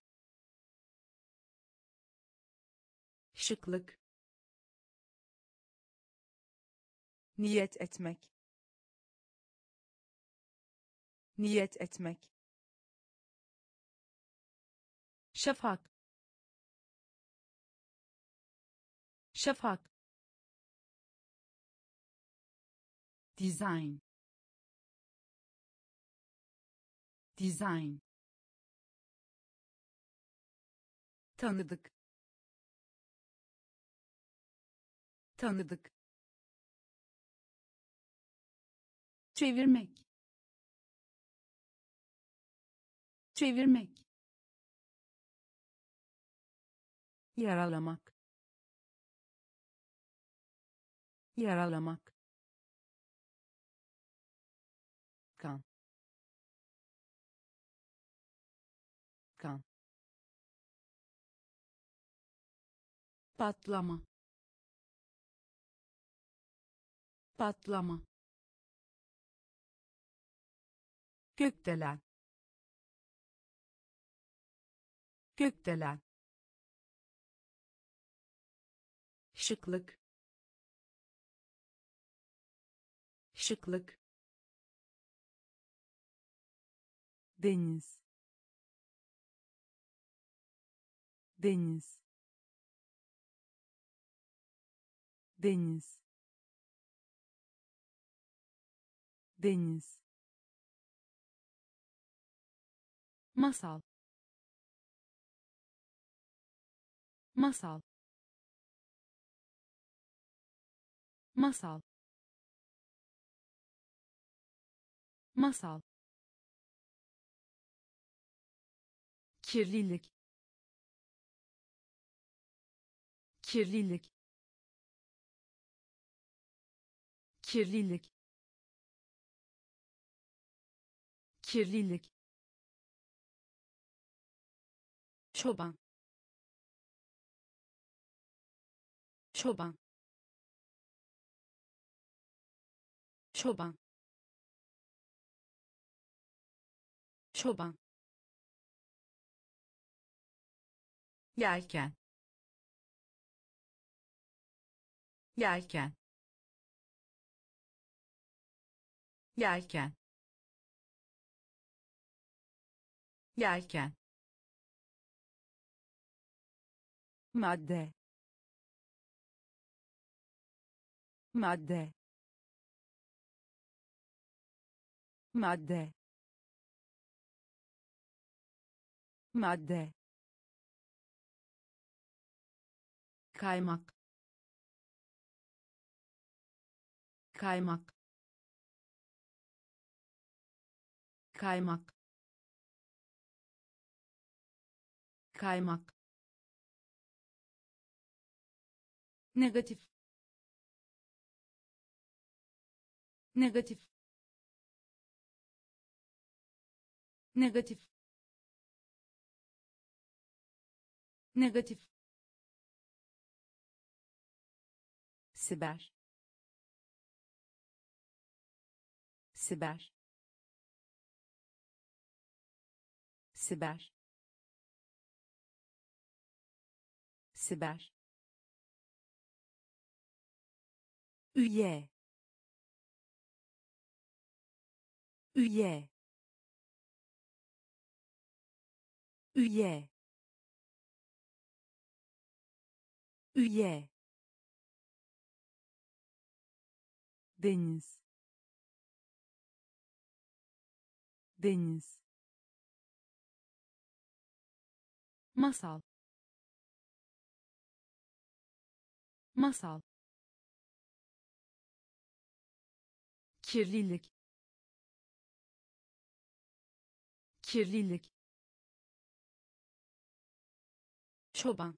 Speaker 1: şıklık, niyet etmek, niyet etmek, şafak, şafak, design,
Speaker 2: Design. Tanıdık. Tanıdık. Çevirmek. Çevirmek. Yaralamak. Yaralamak. Kan. Kan. Patlama. Patlama. Gökdelen. Gökdelen. Şıklık. Şıklık.
Speaker 1: Deniz. Deniz. Deniz. Deniz.
Speaker 2: Masal. Masal. Masal. Masal. Kirlilik. Kirlilik. Kirlilik. Kirlilik. Çoban. Çoban. Çoban. Çoban. Yelken. Yelken. Yelken. Yelken.
Speaker 1: Madde. Madde. Madde. Madde.
Speaker 2: Kaymak. Kaymak. Kaymak. Kaymak. Negatif. Negatif. Negatif. Negatif.
Speaker 1: Siber. Siber. Siber. Siber. Üye. Üye. Üye. Üye. Deniz. Deniz.
Speaker 2: Masal. Masal. Kirlilik. Kirlilik. Çoban.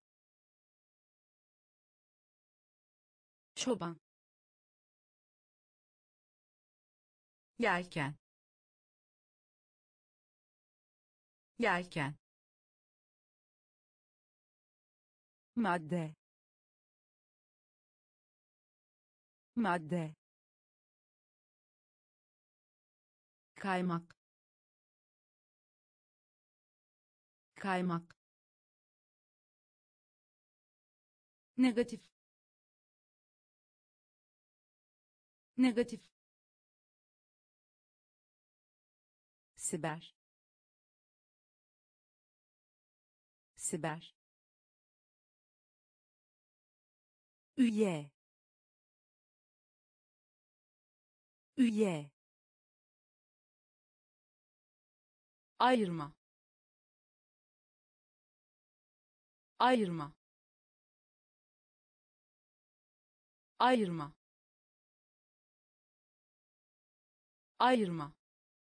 Speaker 2: Çoban. Yelken. Yelken.
Speaker 1: Madde. Madde.
Speaker 2: Kaymak. Kaymak. Negatif. Negatif.
Speaker 1: Siber. Siber. Üye. Üye.
Speaker 2: ayırma, ayırma, ayırma, ayırma,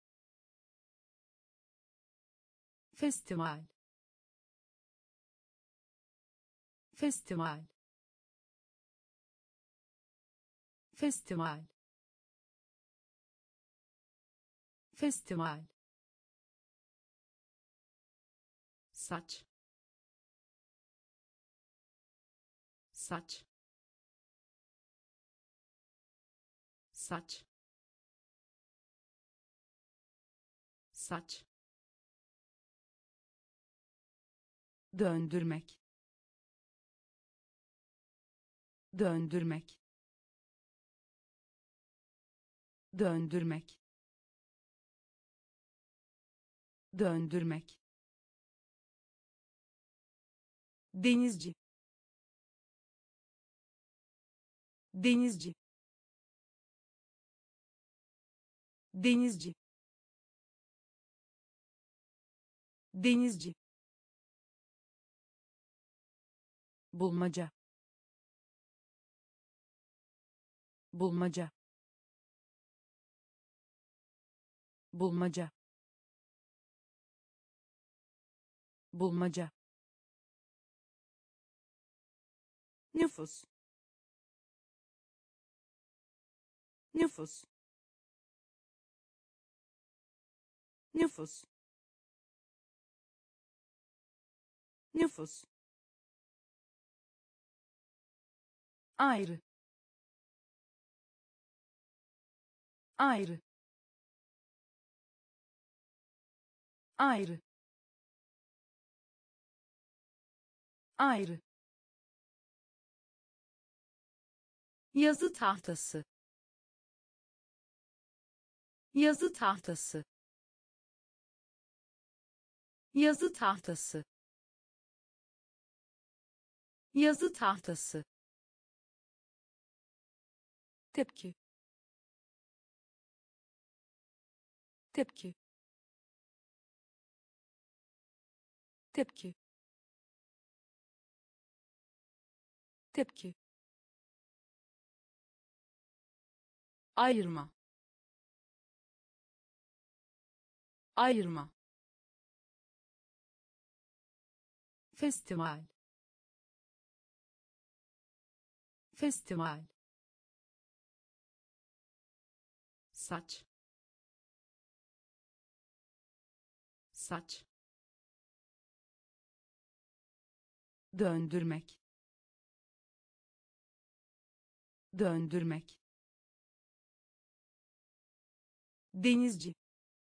Speaker 2: festival, festival, festival, festival, saç, saç, saç, saç, döndürmek, döndürmek, döndürmek, döndürmek, denizci, denizci, denizci, denizci, bulmaca, bulmaca, bulmaca, bulmaca, nüfus, nüfus, nüfus, nüfus, ayrı, ayrı, ayrı, ayrı, yazı tahtası, yazı tahtası, yazı tahtası, yazı tahtası, tepki, tepki, tepki, tepki, ayırma, ayırma, festival, festival, saç, saç, döndürmek, döndürmek, denizci,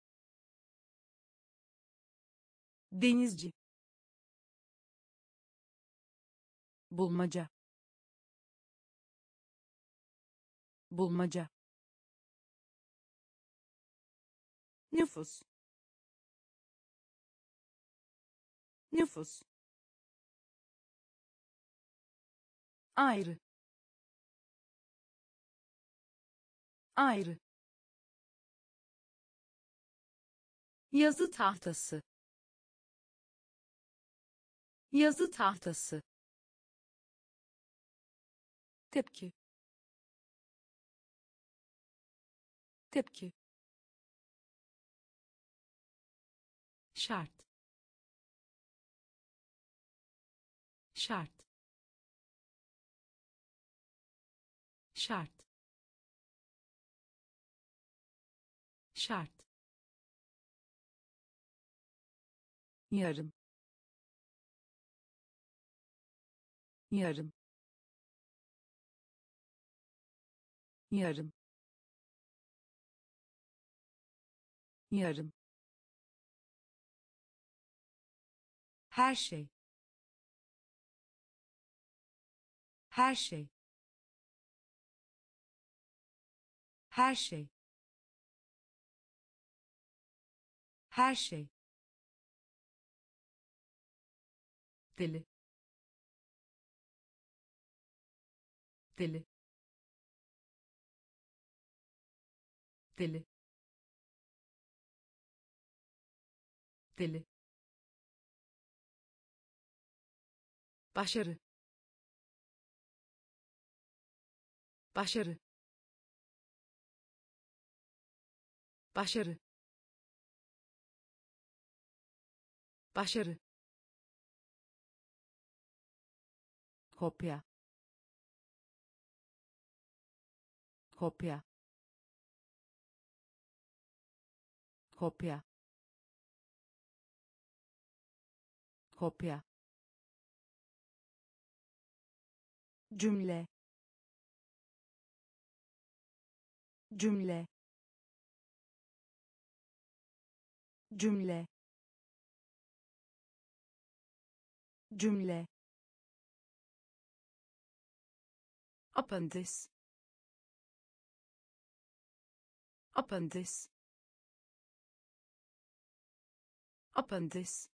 Speaker 2: denizci, bulmaca, bulmaca, nüfus, nüfus, ayrı, ayrı, yazı tahtası, yazı tahtası, tepki, tepki, şart, şart, şart, şart, yarım, yarım, yarım, yarım, her şey, her şey, her şey, her şey, deli, deli, deli, deli, başarı, başarı, başarı, başarı,
Speaker 1: kopya, kopya, kopya, kopya, cümle, cümle, cümle, cümle, apandis, apandis, apandis,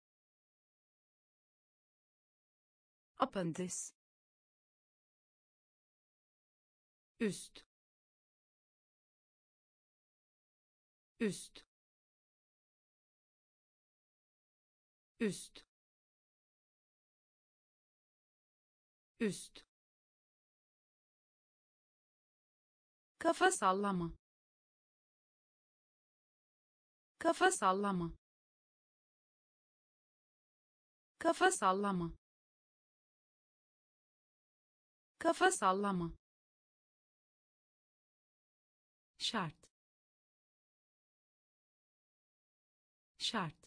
Speaker 1: apandis, üst, üst, üst, üst, kafa sallama, kafa sallama, kafa sallama, kafa sallama, şart, şart,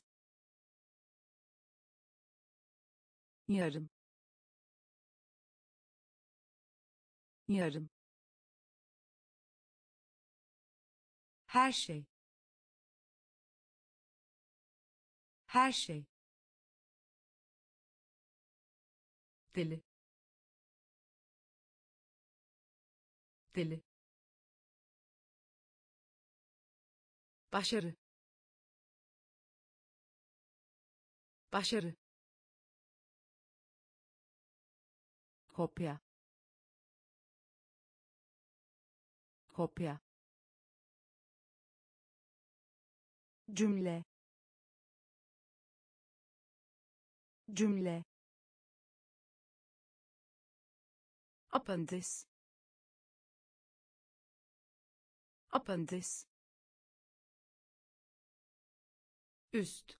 Speaker 1: yarım, yarım,
Speaker 2: her şey, her şey, deli, deli, başarı, başarı,
Speaker 1: kopya, kopya, cümle, cümle, apandis, apandis, üst,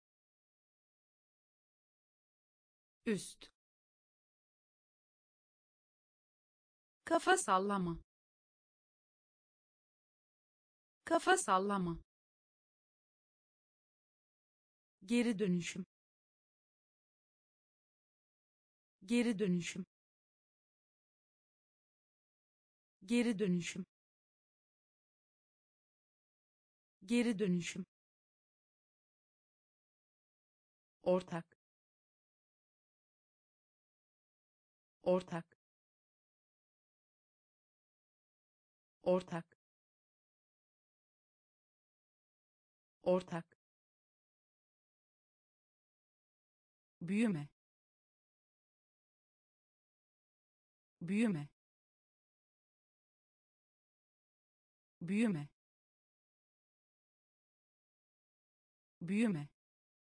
Speaker 1: üst, kafa sallama, kafa sallama, geri dönüşüm, geri dönüşüm, geri dönüşüm, geri dönüşüm, ortak, ortak, ortak, ortak, büyüme, büyüme, büyüme, büyüme,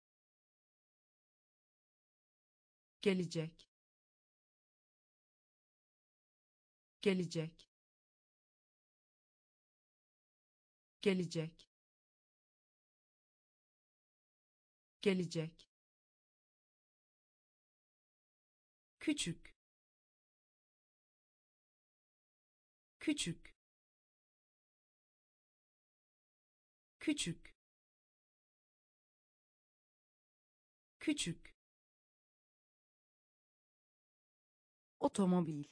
Speaker 1: gelecek, gelecek, gelecek, gelecek, küçük, küçük, küçük, küçük, otomobil,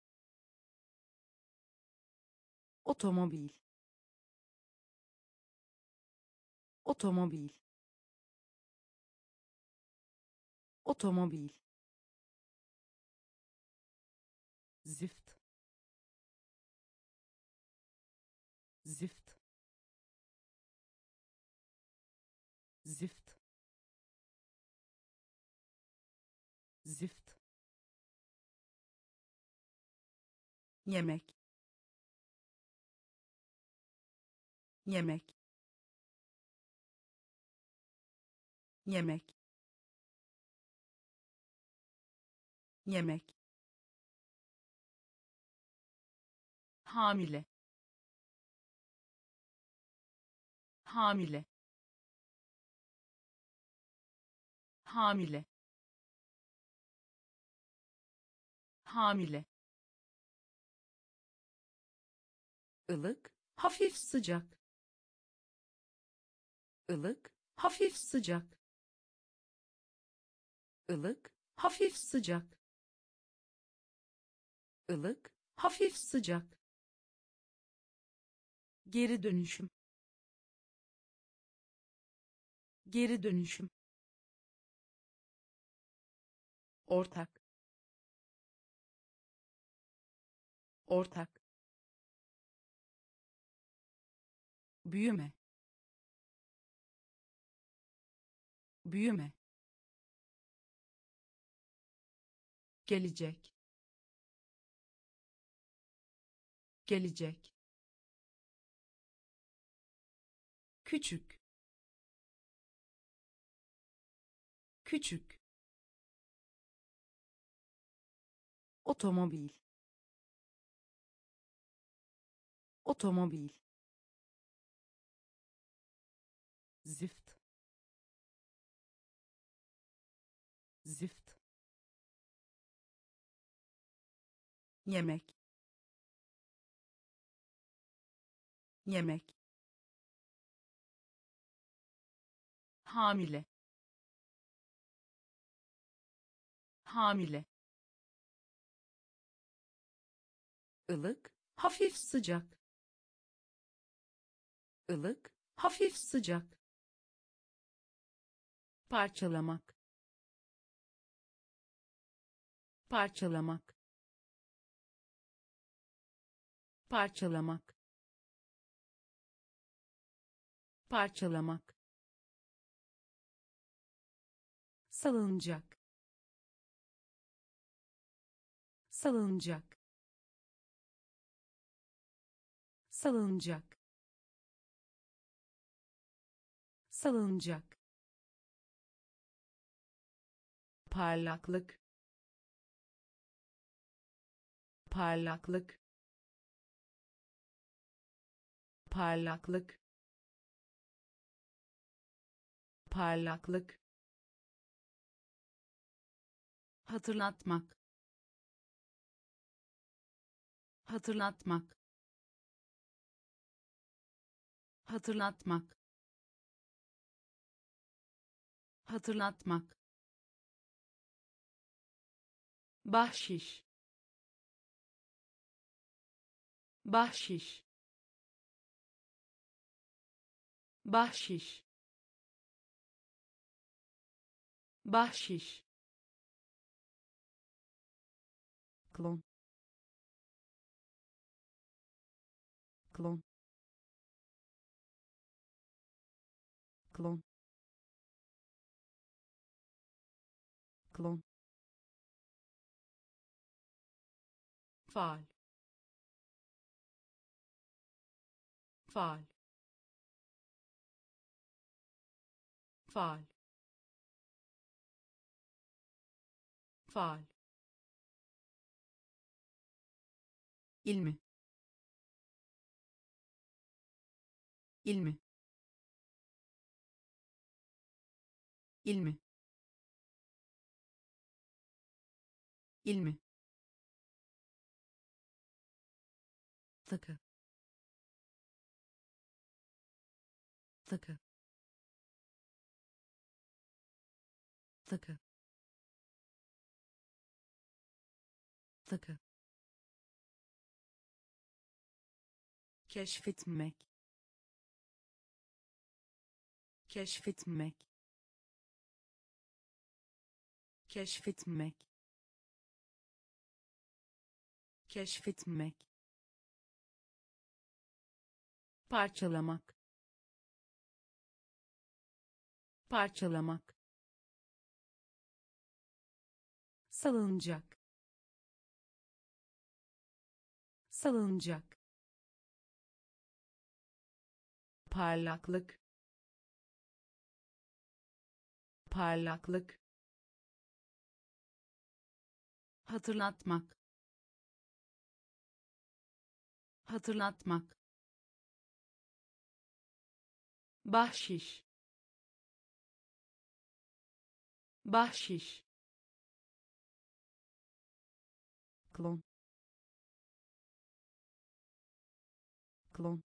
Speaker 1: otomobil, otomobil, otomobil, zift, zift, zift, zift, yemek, yemek, yemek, yemek, hamile, hamile, hamile, hamile, ılık, hafif sıcak, ılık, hafif sıcak, ılık, hafif sıcak, ılık, hafif sıcak, geri dönüşüm, geri dönüşüm, ortak, ortak, büyüme, büyüme, gelecek, gelecek, küçük, küçük, otomobil, otomobil, zift, zift, yemek, yemek, hamile, hamile, ılık, hafif sıcak, ılık, hafif sıcak, parçalamak, parçalamak, parçalamak, parçalamak, salıncak, salıncak, salıncak, salıncak, parlaklık, parlaklık, parlaklık, parlaklık, hatırlatmak, hatırlatmak, hatırlatmak, hatırlatmak, bahşiş, bahşiş, bahşiş, bahşiş, klon, klon, klon, klon, faal, faal, faal, faal, ilmi, ilmi, ilmi, ilmi, takı, takı, takı, takı, keşfetmek, keşfetmek, keşfetmek, keşfetmek, parçalamak, parçalamak, salıncak, salıncak, parlaklık, parlaklık, hatırlatmak, hatırlatmak, bahşiş, bahşiş, klon, klon,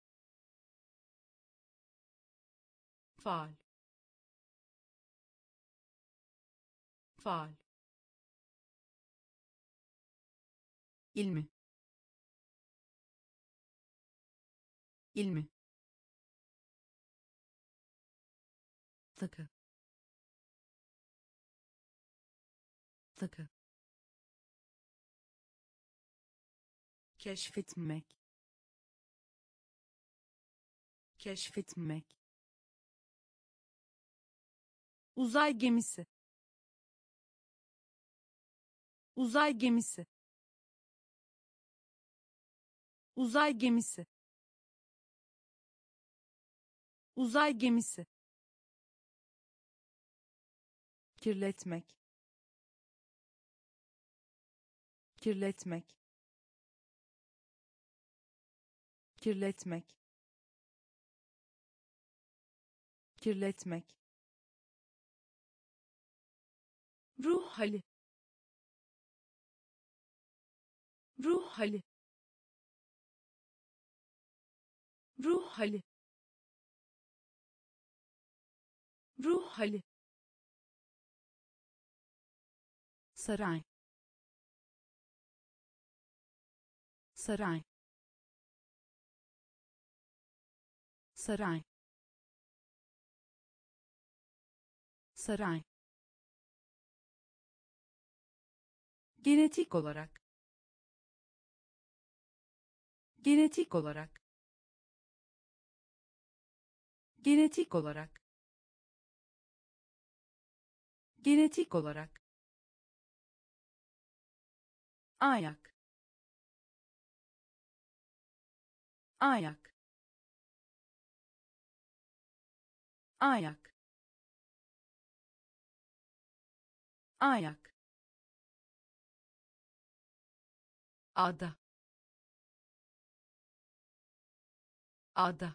Speaker 1: faal, faal, ilmi, ilmi, takı, takı, keşfetmek, keşfetmek, uzay gemisi, uzay gemisi, uzay gemisi, uzay gemisi, kirletmek, kirletmek, kirletmek, kirletmek, ruh hali, ruh hali, ruh hali, ruh hali, saray, saray, saray, saray, genetik olarak, genetik olarak, genetik olarak, genetik olarak, ayak, ayak, ayak, ayak, ada, ada,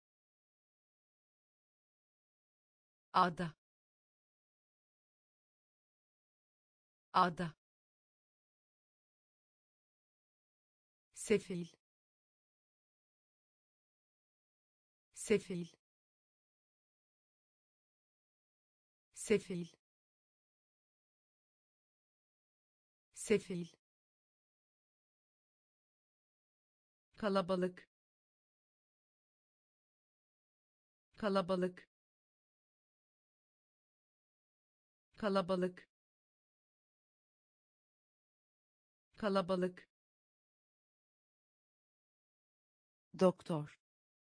Speaker 1: ada, ada, sefil, sefil, sefil, sefil, kalabalık, kalabalık, kalabalık, kalabalık, doktor,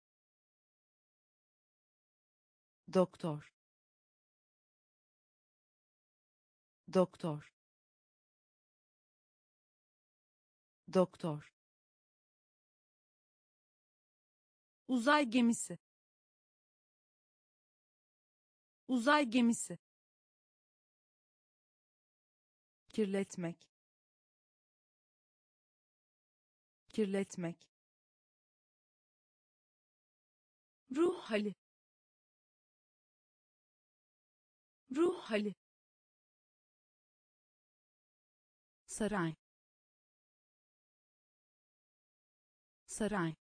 Speaker 1: doktor, doktor, doktor, uzay gemisi, uzay gemisi, kirletmek, kirletmek, ruh hali, ruh hali, saray, saray,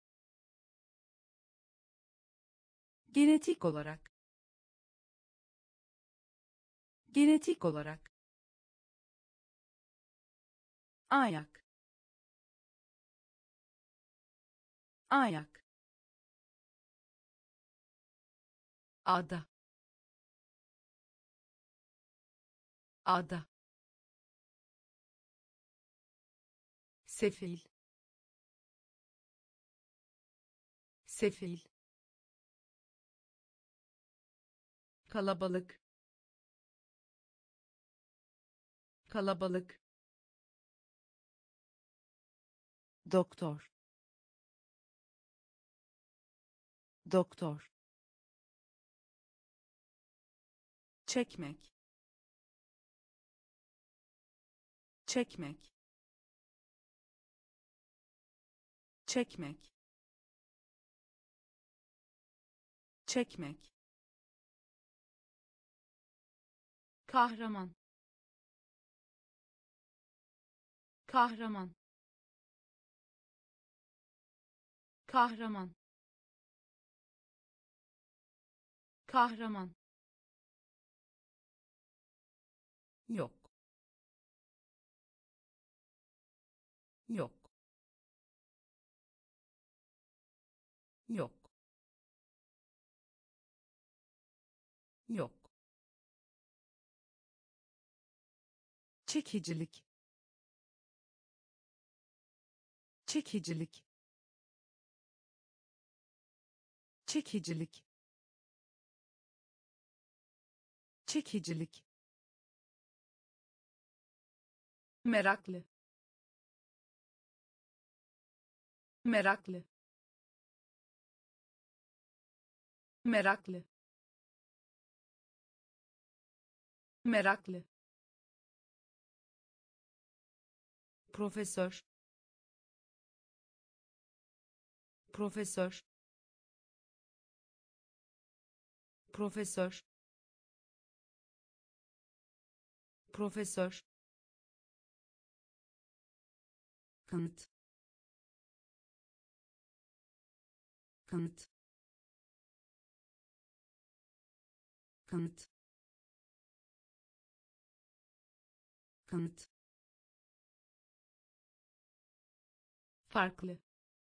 Speaker 1: genetik olarak, genetik olarak, ayak, ayak, ada, ada, sefil, sefil, kalabalık, kalabalık, doktor, doktor,
Speaker 2: çekmek, çekmek, çekmek, çekmek, kahraman, kahraman, kahraman, kahraman, yok, yok, yok, yok, çekicilik, çekicilik, çekicilik, çekicilik, meraklı, meraklı, meraklı, meraklı, profesör, profesör, profesör, profesör, kanıt, kanıt, kanıt, kanıt, farklı,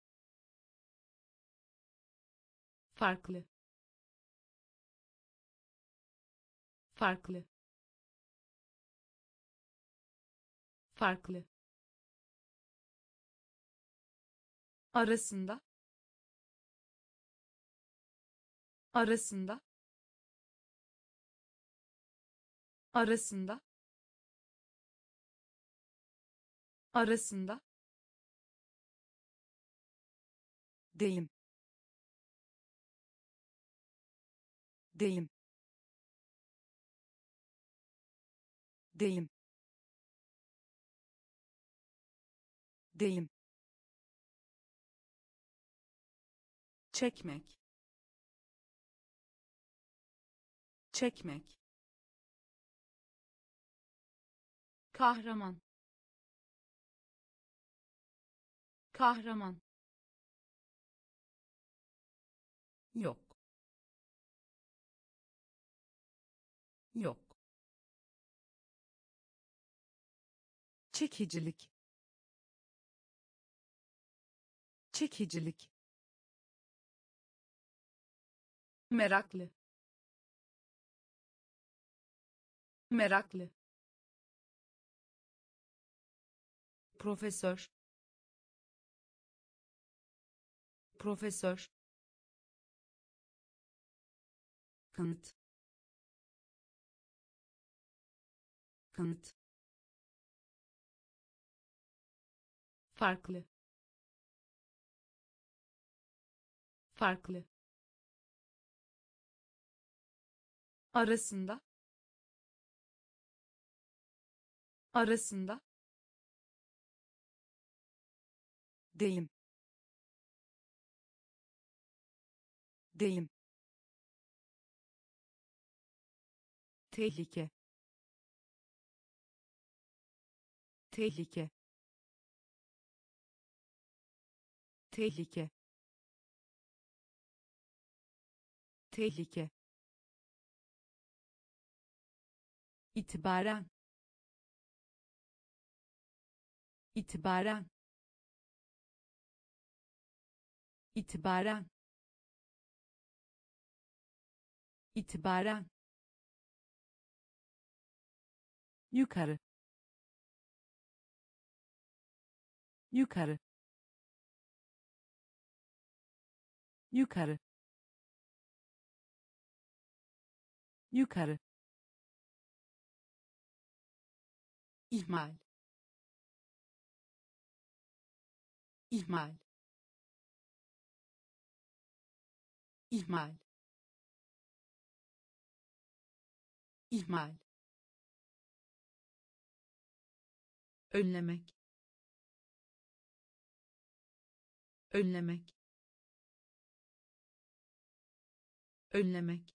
Speaker 2: farklı, farklı, farklı, arasında, arasında, arasında, arasında, deyim, deyim, deyim, deyim, çekmek, çekmek, kahraman, kahraman, yok, yok, çekicilik, çekicilik, meraklı, meraklı, profesör, profesör, kanıt, kanıt, farklı, farklı, arasında, arasında, deyim, deyim, tehlike, tehlike, tehlike, tehlike, itibaren, itibaren, itibaren, itibaren, yukarı, yukarı, yukarı, yukarı, ihmal, ihmal, ihmal, ihmal,
Speaker 1: önlemek, önlemek, önlemek,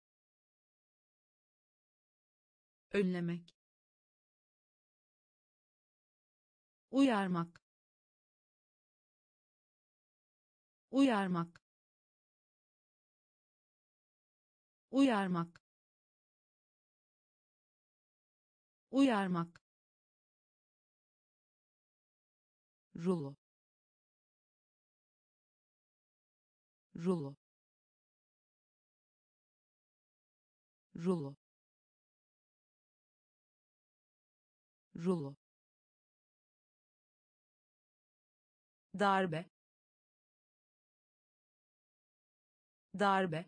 Speaker 1: önlemek, uyarmak, uyarmak, uyarmak, uyarmak, rulo, rulo, rulo, rulo, darbe, darbe,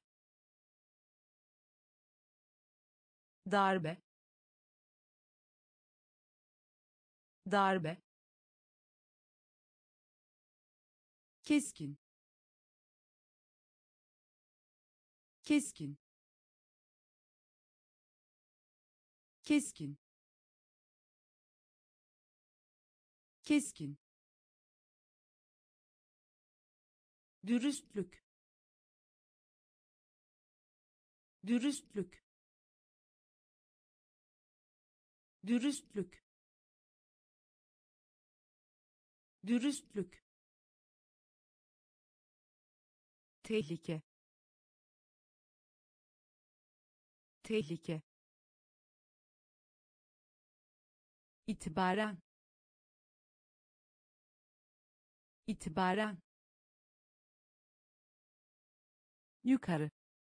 Speaker 1: darbe, darbe, keskin, keskin, keskin, keskin, dürüstlük, dürüstlük, dürüstlük, dürüstlük, tehlike, tehlike, itibaren, itibaren,
Speaker 2: yukarı,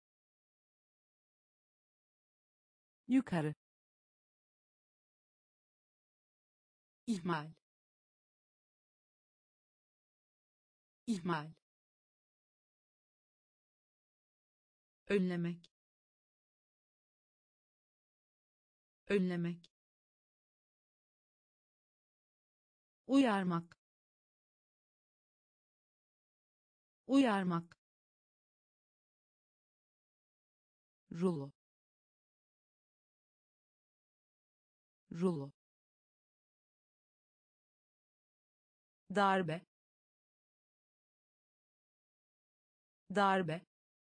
Speaker 2: yukarı, ihmal, ihmal,
Speaker 1: önlemek, önlemek, uyarmak, uyarmak, rulo, rulo, darbe, darbe,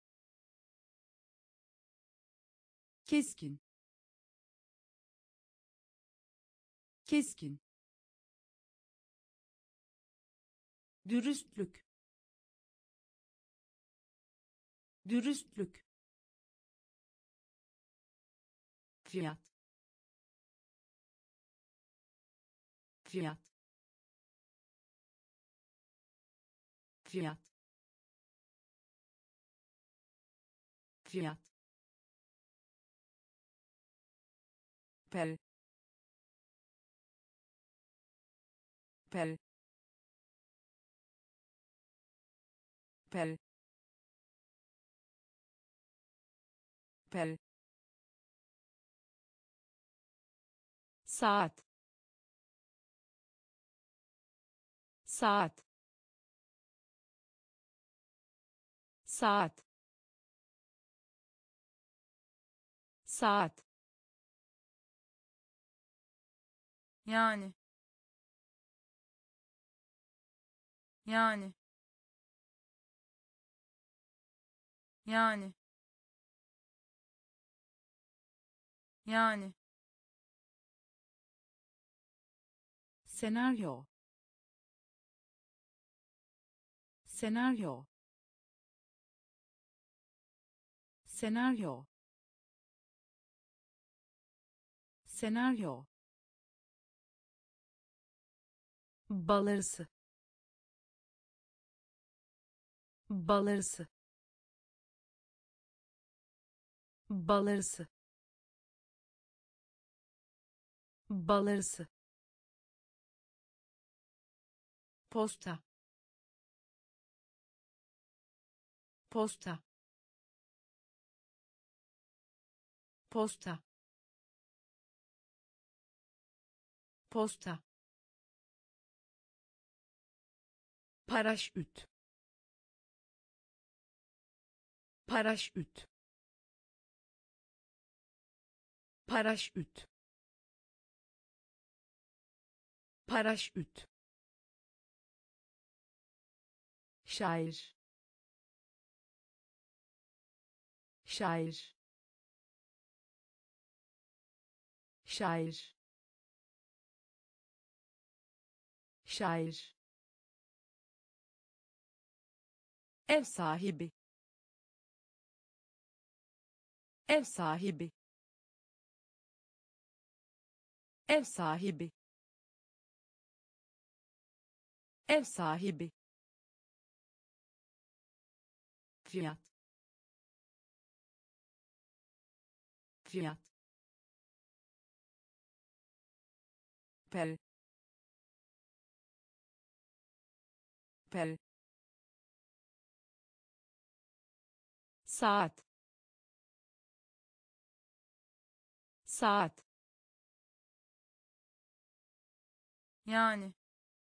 Speaker 1: keskin, keskin, dürüstlük, dürüstlük, fiyat, fiyat, fiyat, fiyat,
Speaker 2: pel, pel, pel, pel,
Speaker 1: saat, saat, saat, saat,
Speaker 3: Yani. Yani. Yani. Yani.
Speaker 2: senaryo, senaryo, senaryo, senaryo,
Speaker 1: balarısı, balarısı, balarısı, balarısı, posta, posta, posta, posta, paraşüt, paraşüt, paraşüt, paraşüt, şair, şair, şair, şair, ev sahibi, ev sahibi, ev sahibi, ev sahibi, fiyat, fiyat, pel, pel, saat, saat,
Speaker 3: yani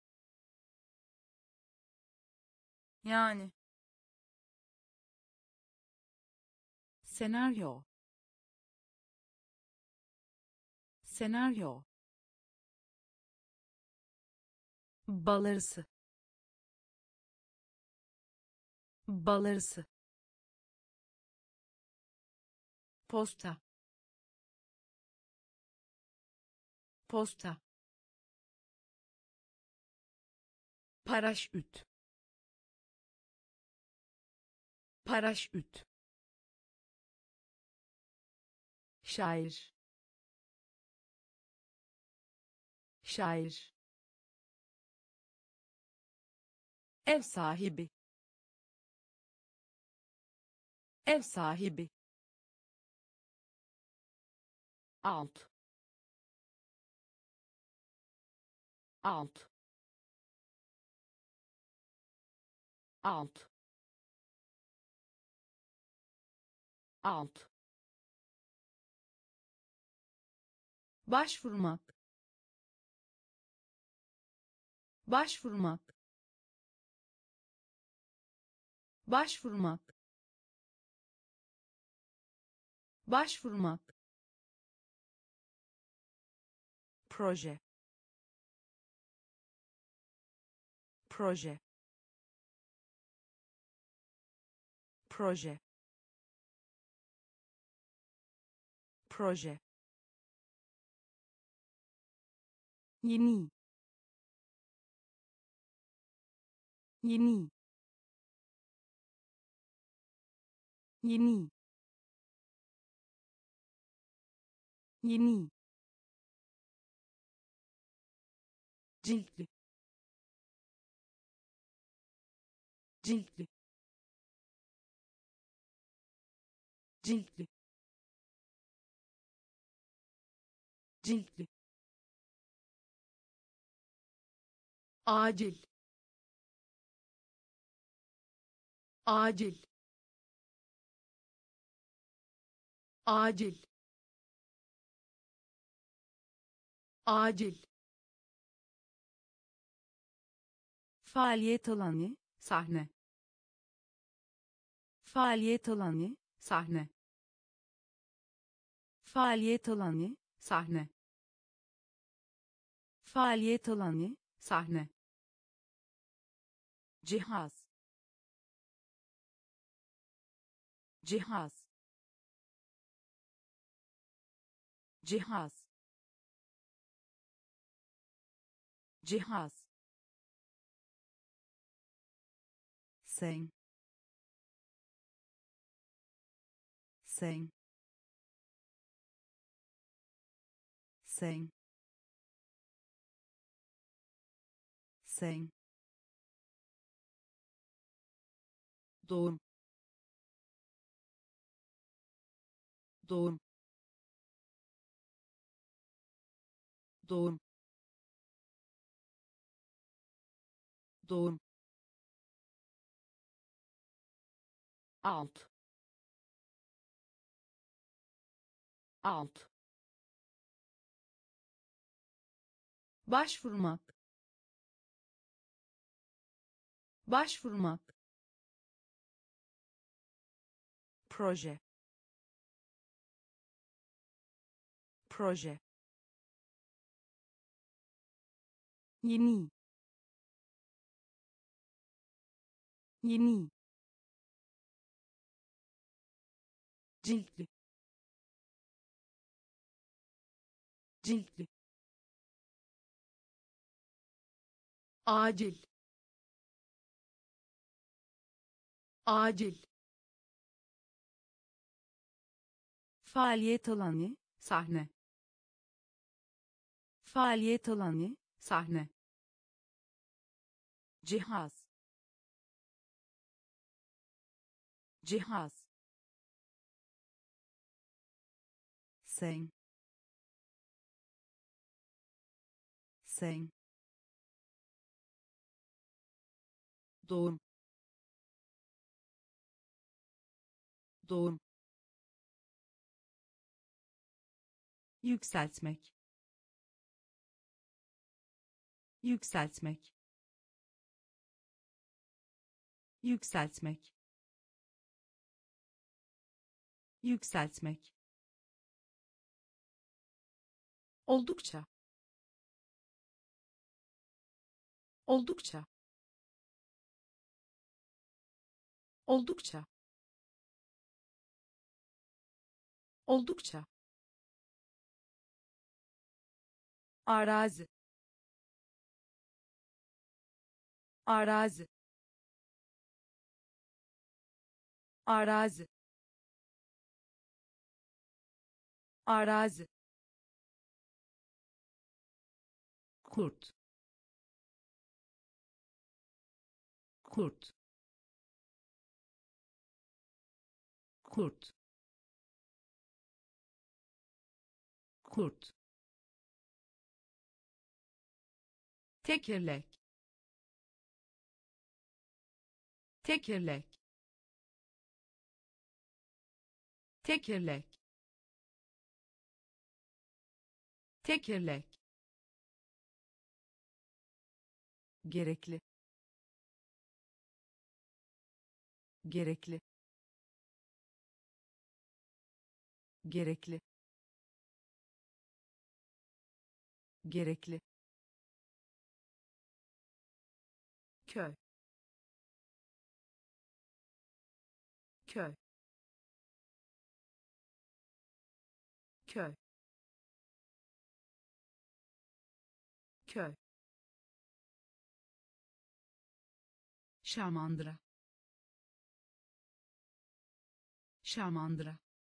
Speaker 3: yani
Speaker 2: senaryo, senaryo,
Speaker 1: balarısı, balarısı, posta, posta, paraşüt, paraşüt, şair, şair, ev sahibi, ev sahibi, alt, alt, alt, alt, başvurmak, başvurmak, başvurmak, başvurmak, proje, proje, proje, proje,
Speaker 2: yeni, yeni, yeni, yeni,
Speaker 1: ciltli, ciltli, ciltli, ciltli, acil, acil, acil, acil,
Speaker 2: faaliyet alanı, sahne, faaliyet alanı, sahne, faaliyet alanı, sahne, faaliyet alanı, sahne, cihaz, cihaz, cihaz, cihaz, sen, sen, sen, sen, doğum, doğum, doğum, doğum,
Speaker 1: alt, alt, başvurmak, başvurmak, proje, proje, yeni, yeni, ciltli, ciltli, acil, acil, faaliyet alanı, sahne, faaliyet alanı, sahne, cihaz, cihaz, sen, sen, doğum, doğum, yükseltmek, yükseltmek, yükseltmek, yükseltmek, oldukça, oldukça, oldukça, oldukça, arazi, arazi, arazi, arazi, kurt, kurt, kurt, kurt, tekerlek, tekerlek, tekerlek, tekerlek, gerekli, gerekli, gerekli, gerekli, köy, köy, köy, köy, şamandıra, şamandıra,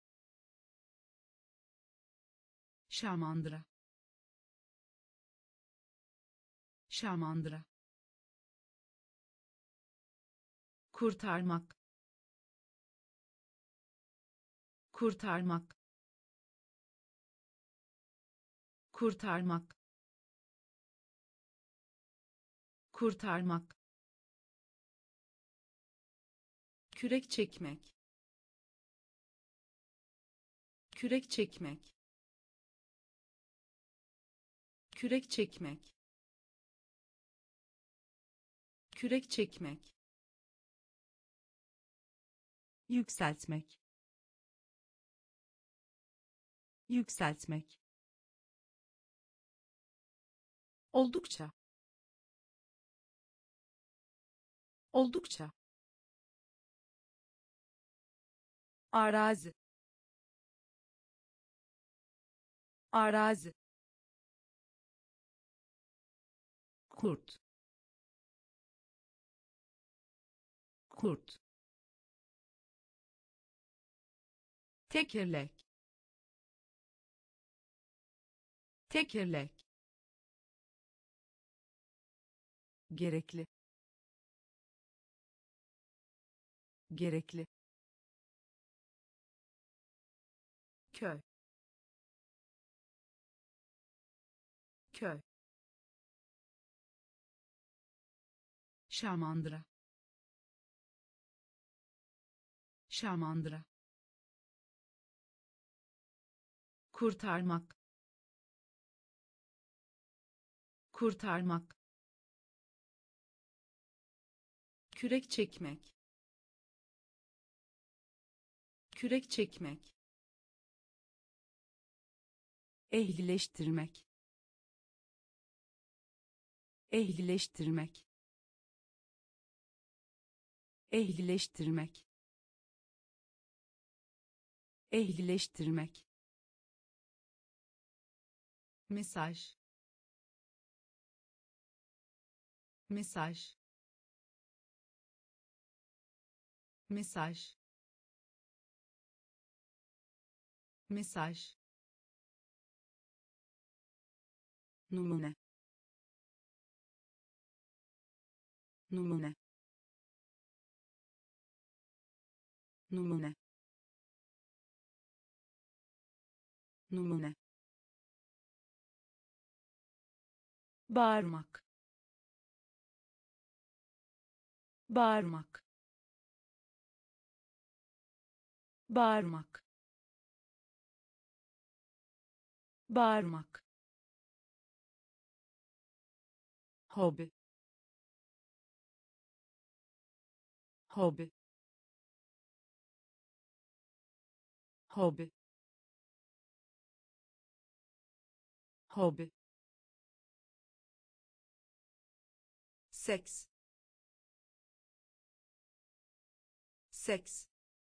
Speaker 1: şamandıra, şamandıra, kurtarmak, kurtarmak, kurtarmak, kurtarmak, kürek çekmek, kürek çekmek, kürek çekmek, kürek çekmek, yükseltmek, yükseltmek, oldukça, oldukça, arazi, arazi, kurt, kurt, tekerlek, tekerlek, gerekli, gerekli, köy, köy, şamandıra, şamandıra, kurtarmak, kurtarmak, kürek çekmek, kürek çekmek, ehlileştirmek, ehlileştirmek, ehlileştirmek, ehlileştirmek, mesaj, mesaj, mesaj, mesaj, numune, numune, numune, numune, bağırmak, bağırmak, bağırmak, bağırmak, hobi, hobi, hobi, hobi, seks, seks,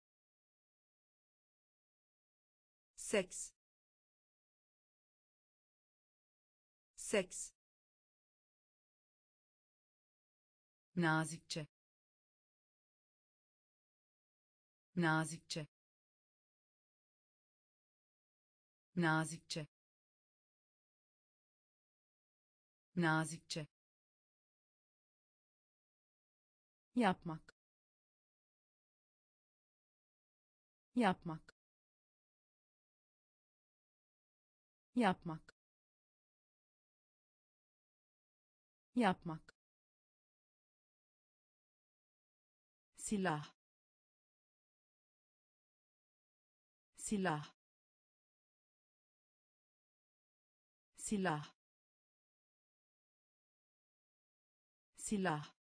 Speaker 1: seks, seks, nazikçe, nazikçe, nazikçe, nazikçe, yapmak, yapmak, yapmak, yapmak, silah, silah, silah, silah,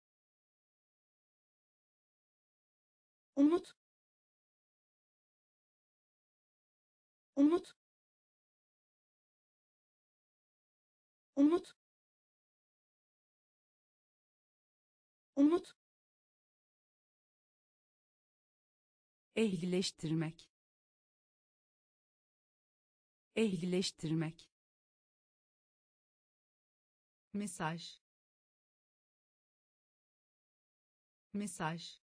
Speaker 1: umut, umut, umut, umut, ehlileştirmek, ehlileştirmek, mesaj, mesaj,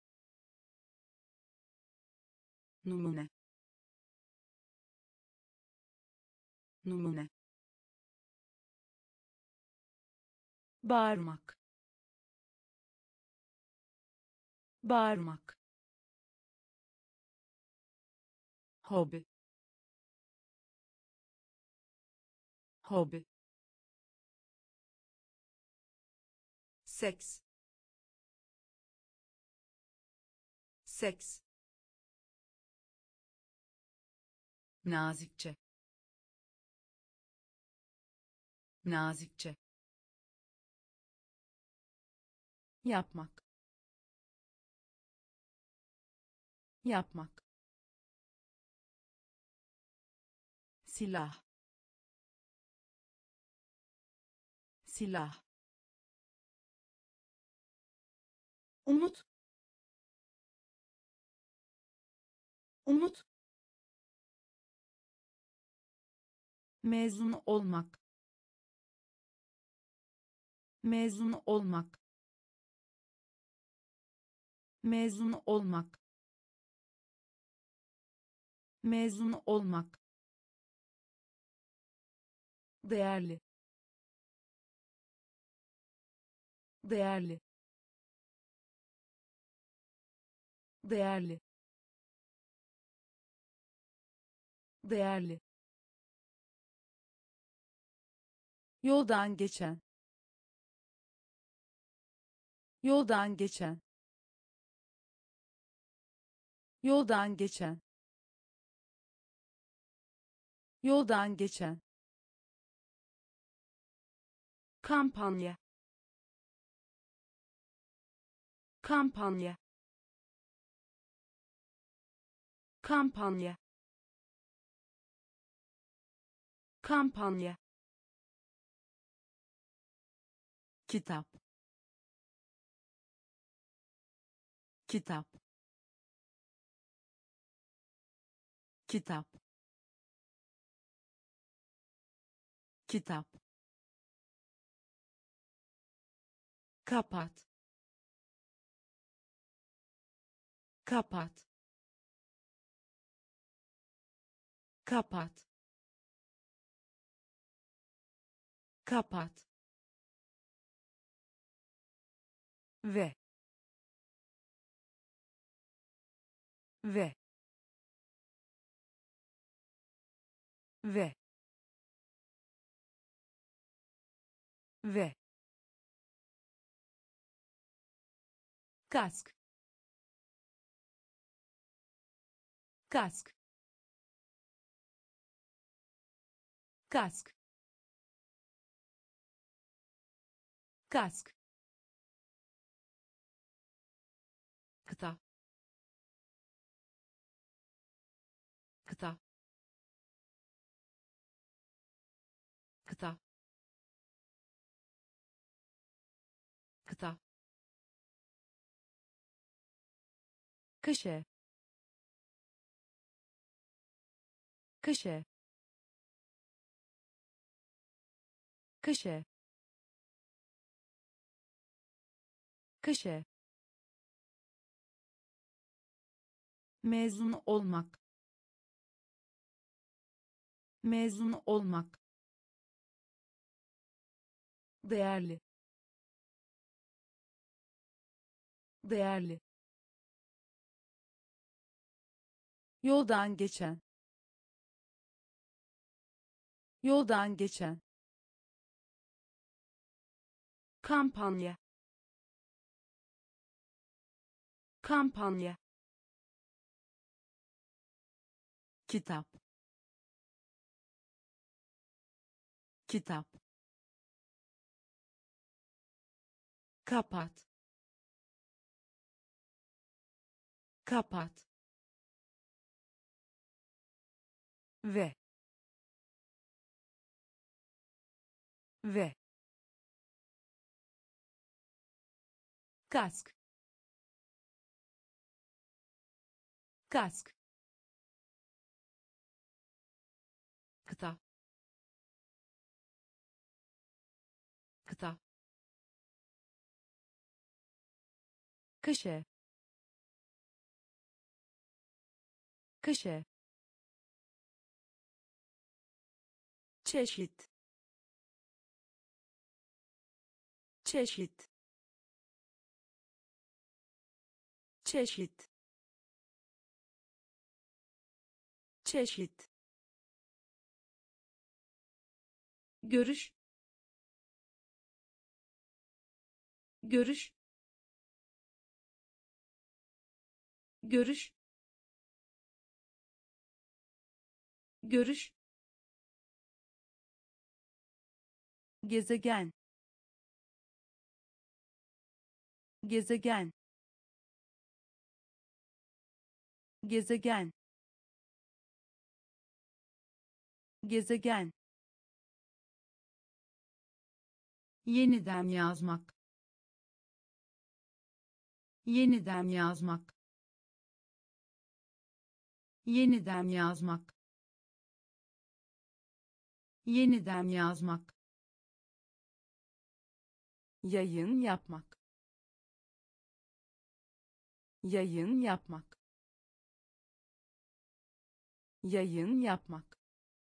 Speaker 1: numune, numune, bağırmak, bağırmak, hobi, hobi, seks, seks, nazikçe, nazikçe, yapmak, yapmak, silah, silah, umut, umut, mezun olmak, mezun olmak, mezun olmak, mezun olmak, değerli, değerli, değerli, değerli, yoldan geçen, yoldan geçen, yoldan geçen, yoldan geçen, kampanya, kampanya, kampanya, kampanya,
Speaker 2: kitap, kitap, kitap, kitap,
Speaker 1: kapat, kapat, kapat, kapat ve ve ve ve kask, kask, kask, kask,
Speaker 2: kıta, kıta, kıta, kıta,
Speaker 1: kışe, kışe, kışe, kışe,
Speaker 2: mezun olmak, mezun olmak,
Speaker 1: değerli, değerli, yoldan geçen, yoldan geçen, kampanya, kampanya,
Speaker 2: kitap, kitap,
Speaker 1: kapat, kapat ve ve kask, kask,
Speaker 2: kıta, kıta,
Speaker 1: kışe, kışe, çeşit, çeşit, çeşit, çeşit, görüş, görüş, görüş, görüş, gezegen, gezegen, gezegen, gezegen,
Speaker 2: yeniden yazmak, yeniden yazmak, yeniden yazmak, yeniden yazmak,
Speaker 1: yayın yapmak, yayın yapmak, yayın yapmak,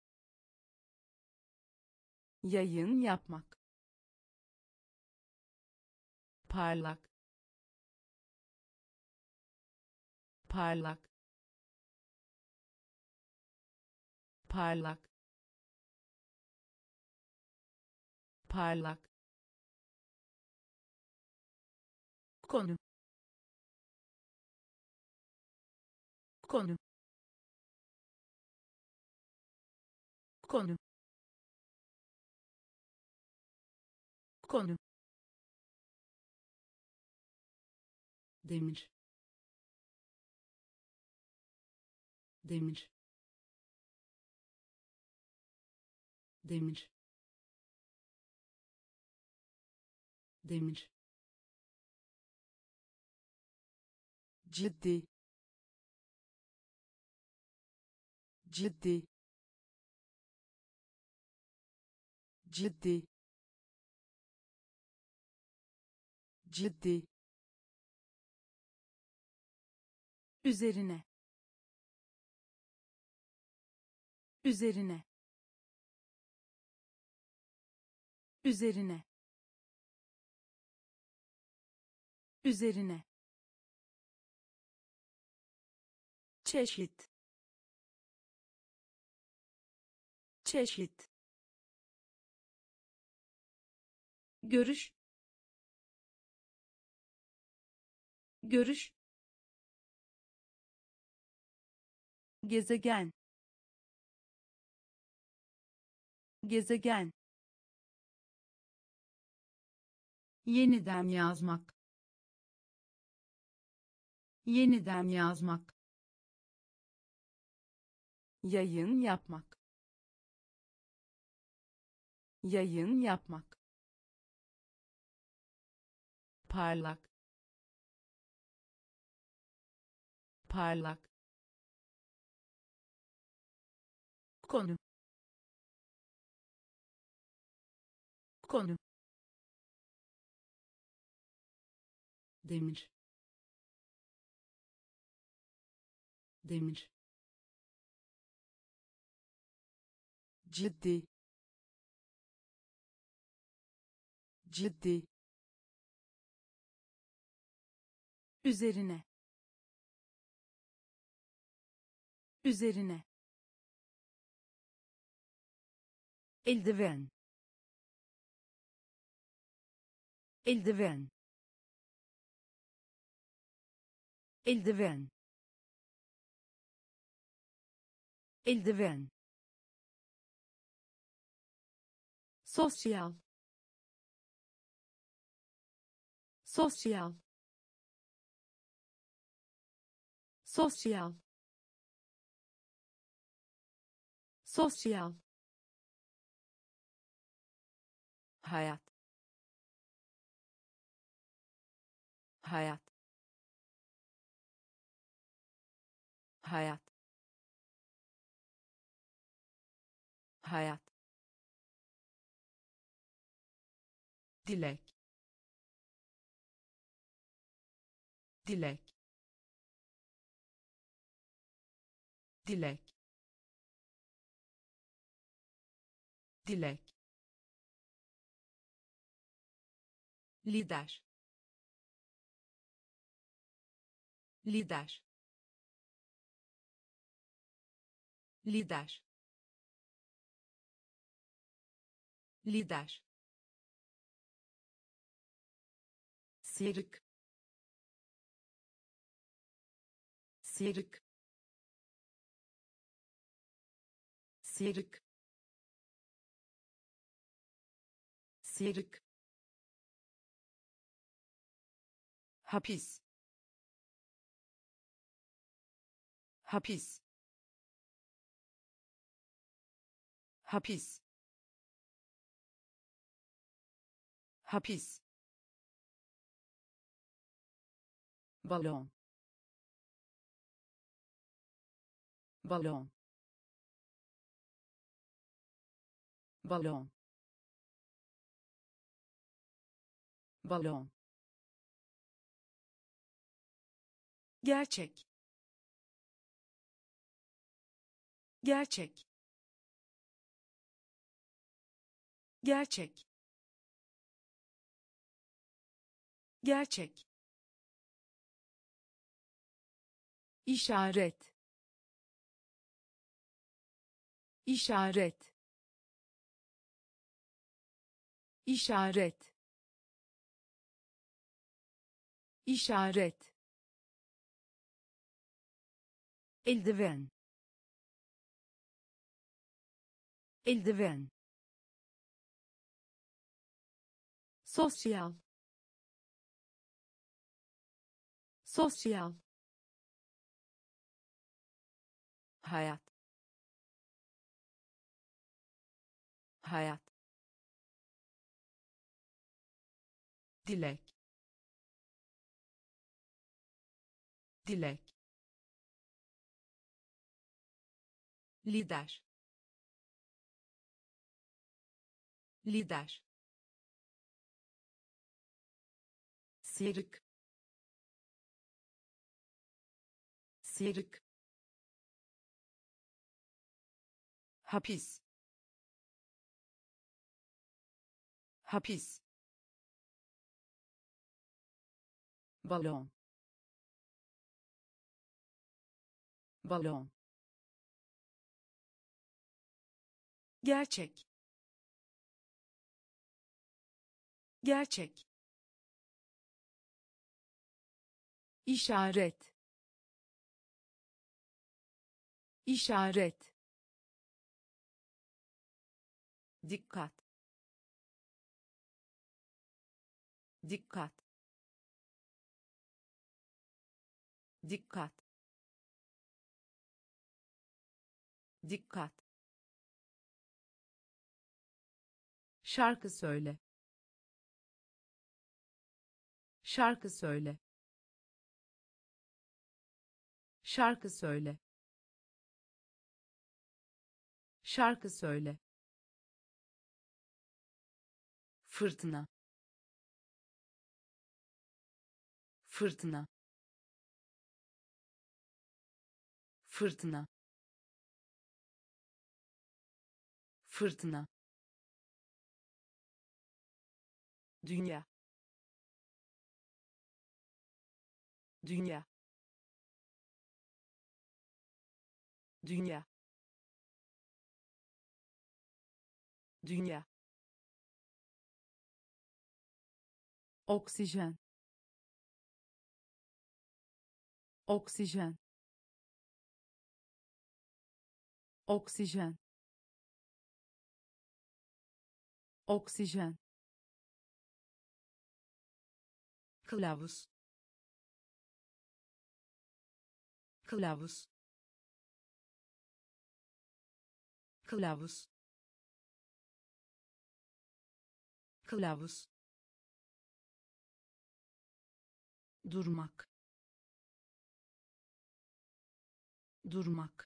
Speaker 1: yayın yapmak,
Speaker 2: parlak, parlak, parlak, parlak,
Speaker 1: konu, konu, konu, konu,
Speaker 2: demir, demir, demir demir ciddi ciddi ciddi ciddi
Speaker 1: üzerine üzerine üzerine üzerine çeşit çeşit görüş görüş gezegen gezegen yeniden yazmak yeniden yazmak yayın yapmak yayın yapmak parlak parlak konu konu
Speaker 2: demir demir ciddi ciddi
Speaker 1: üzerine üzerine
Speaker 2: eldiven eldiven eldiven eldiven
Speaker 1: sosyal sosyal sosyal sosyal
Speaker 2: hayat hayat hayat hayat dilek dilek dilek dilek lider lider lider lider sıyrık sıyrık sıyrık sıyrık hapis hapis hapis hapis balon balon balon balon
Speaker 1: gerçek gerçek gerçek gerçek işaret işaret işaret işaret
Speaker 2: eldiven eldiven
Speaker 1: sosyal sosyal
Speaker 2: hayat hayat, dilek, dilek, lider, lider, sıyrık, sıyrık, hapis, hapis, balon, balon, gerçek, gerçek,
Speaker 1: işaret, işaret,
Speaker 2: dikkat, dikkat, dikkat, dikkat, şarkı söyle, şarkı söyle, şarkı söyle, şarkı söyle, fırtına, fırtına, fırtına, fırtına, dünya, dünya, dünya, dünya,
Speaker 1: oksijen, oksijen, oksijen, oksijen,
Speaker 2: kılavuz, kılavuz, kılavuz, kılavuz, durmak, durmak,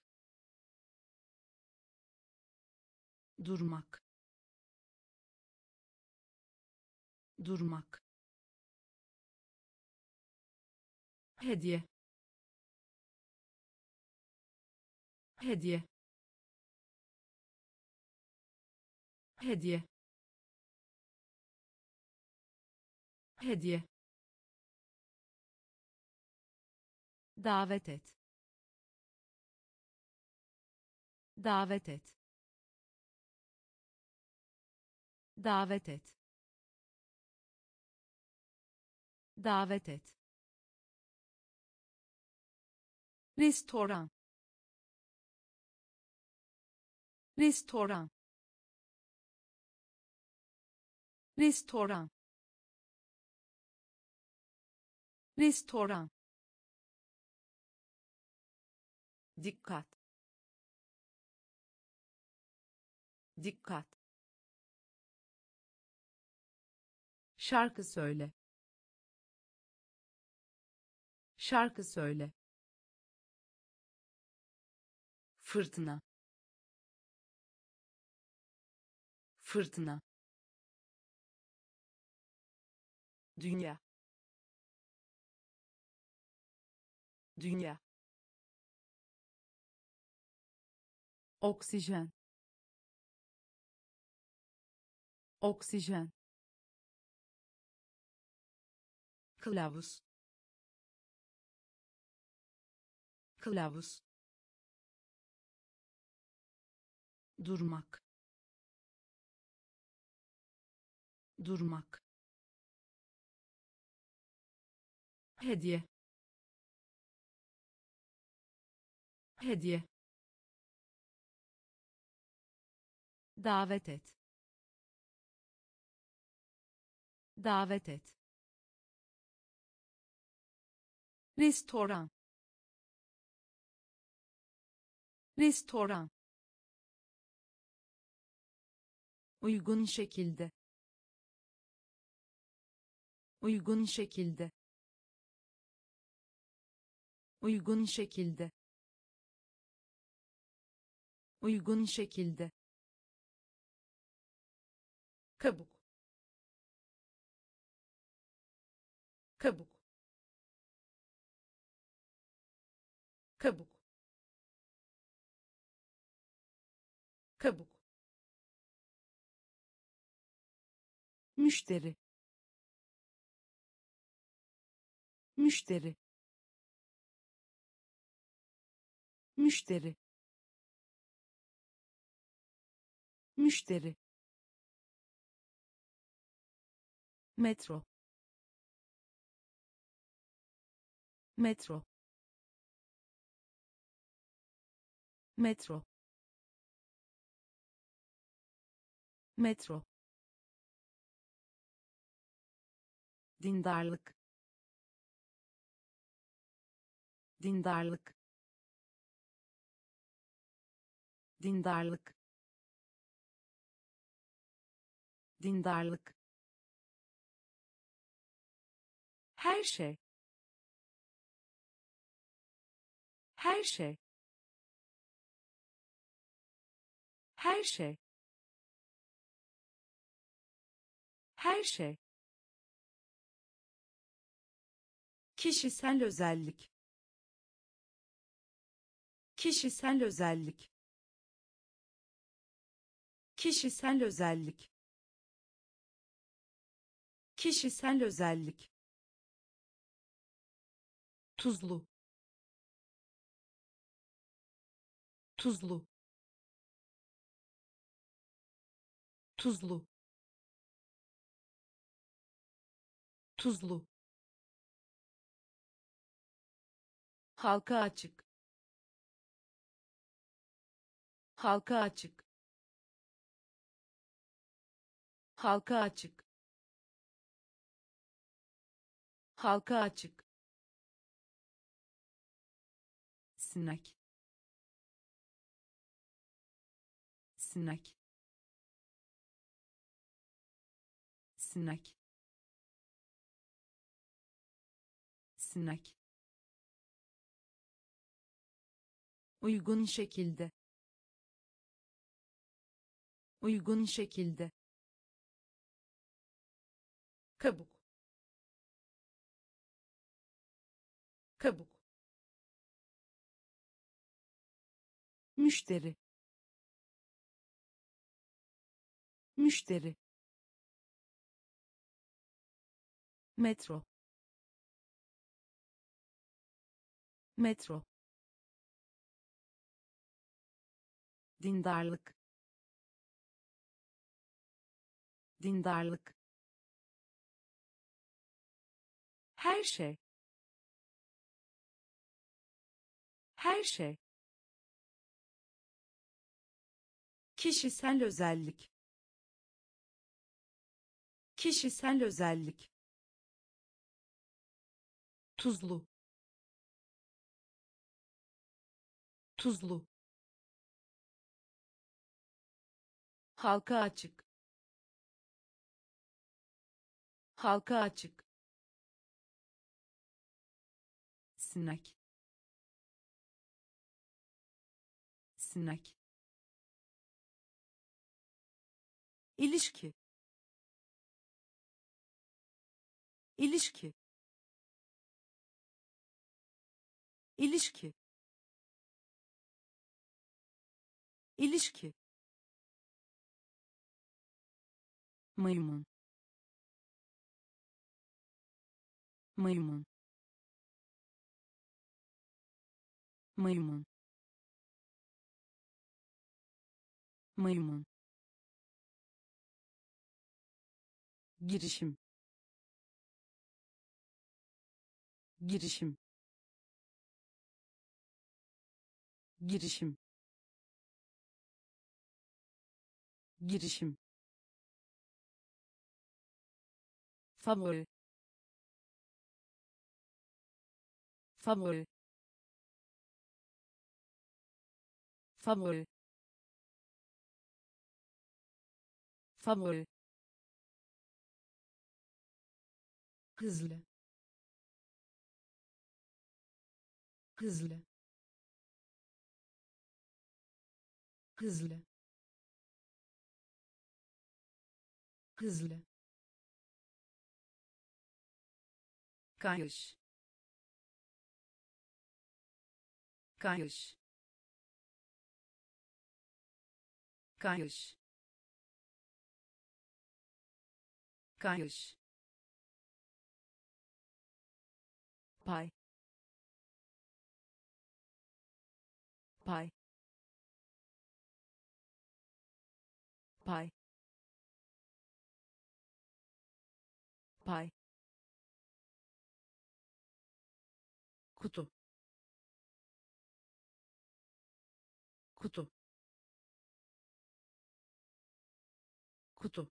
Speaker 2: durmak, durmak, hediye, hediye, hediye, hediye,
Speaker 1: davet et, davet et, davet et, davet et, restoran, restoran, restoran, restoran,
Speaker 2: dikkat, dikkat,
Speaker 1: şarkı söyle, şarkı söyle,
Speaker 2: fırtına, fırtına, dünya, dünya,
Speaker 1: oksijen, oksijen,
Speaker 2: kılavuz, kılavuz, durmak, durmak,
Speaker 1: hediye,
Speaker 2: hediye,
Speaker 1: davet et, davet et, restoran, restoran, uygun şekilde, uygun şekilde, uygun şekilde, uygun şekilde, kabuk, kabuk, kabuk, kabuk, müşteri, müşteri, müşteri, müşteri, metro, metro, metro, metro, dindarlık, dindarlık, dindarlık, dindarlık, her şey, her şey, her şey, her şey, kişisel özellik, kişisel özellik, kişisel özellik, kişisel özellik, tuzlu, tuzlu, tuzlu, tuzlu, halka açık, halka açık, halka açık, halka açık, sinek, sinek, sinek, sinek, uygun şekilde, uygun şekilde, kabuk, kabuk, müşteri, müşteri, metro, metro, dindarlık, dindarlık, her şey, her şey, kişisel özellik, kişisel özellik, tuzlu, tuzlu, halka açık, halka açık, sinek, sinek, ilişki, ilişki, ilişki, ilişki, maymun, maymun, maymun, maymun, girişim, girişim, girişim, girişim, favori, favori, favori, favori,
Speaker 2: hızlı, hızlı, hızlı, hızlı,
Speaker 1: kayış, kayış, kayış, kayış, pay, pay, pay, pay, kutu, kutu, kutu,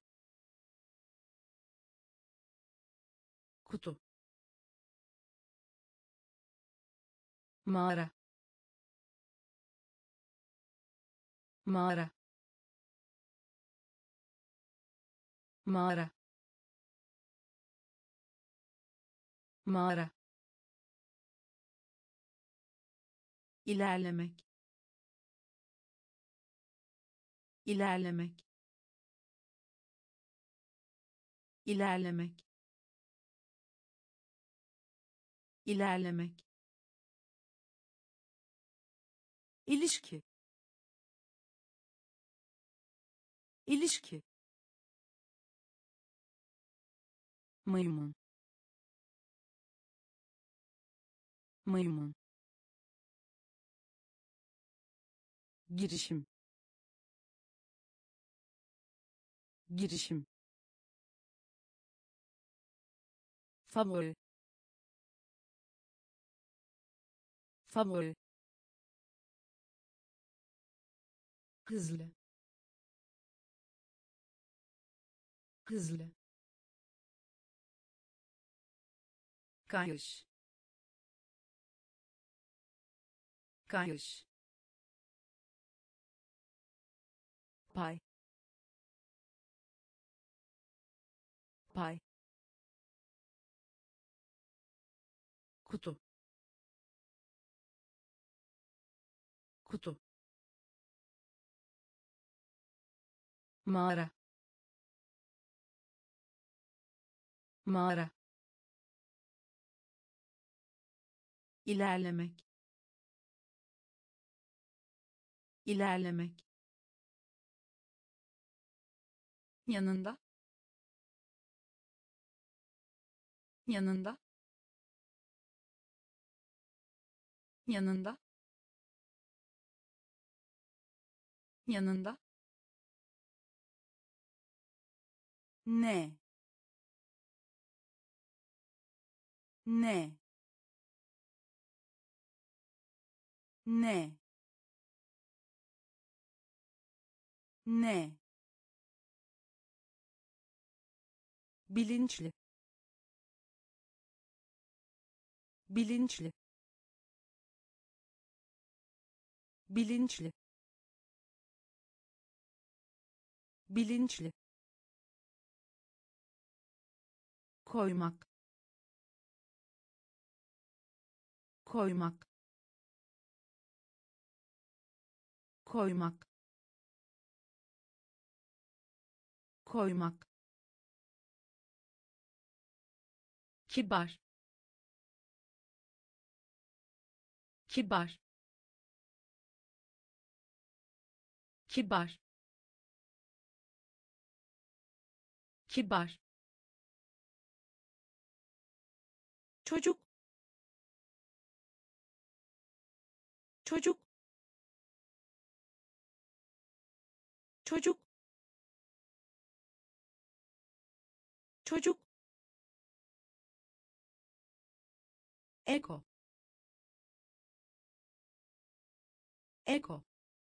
Speaker 1: kutu, mağara, mağara, mağara, mağara,
Speaker 2: ilerlemek, ilerlemek, ilerlemek, ilerlemek,
Speaker 1: ilişki, ilişki, maymun, maymun, girişim, girişim, favori, favori,
Speaker 2: hızlı, hızlı,
Speaker 1: kayış, kayış, pay, pay,
Speaker 2: kutu, kutu,
Speaker 1: mağara, mağara,
Speaker 2: ilerlemek, ilerlemek, yanında, yanında, yanında, yanında,
Speaker 1: ne, ne, ne, ne, bilinçli, bilinçli, bilinçli, bilinçli,
Speaker 2: koymak, koymak, koymak, koymak, kibar, kibar, kibar, kibar,
Speaker 1: çocuk, çocuk, çocuk, çocuk,
Speaker 2: eko, eko,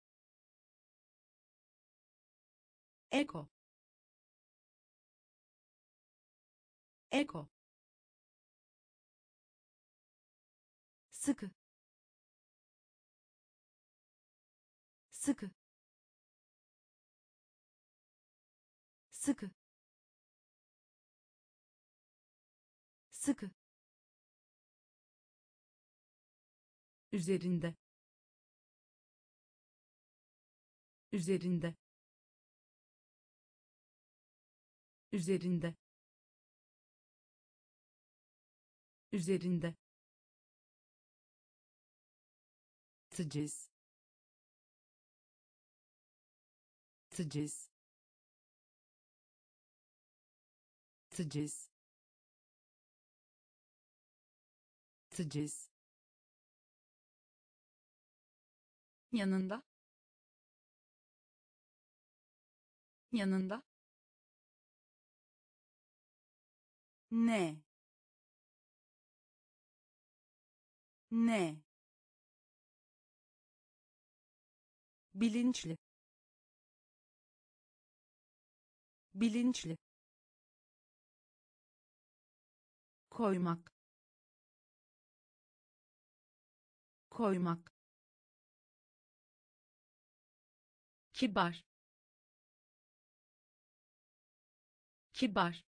Speaker 2: eko, eko, sıkı, sıkı, sıkı sıkı üzerinde üzerinde üzerinde üzerinde teciz teciz teciz teciz yanında yanında ne ne bilinçli bilinçli koymak koymak kibar kibar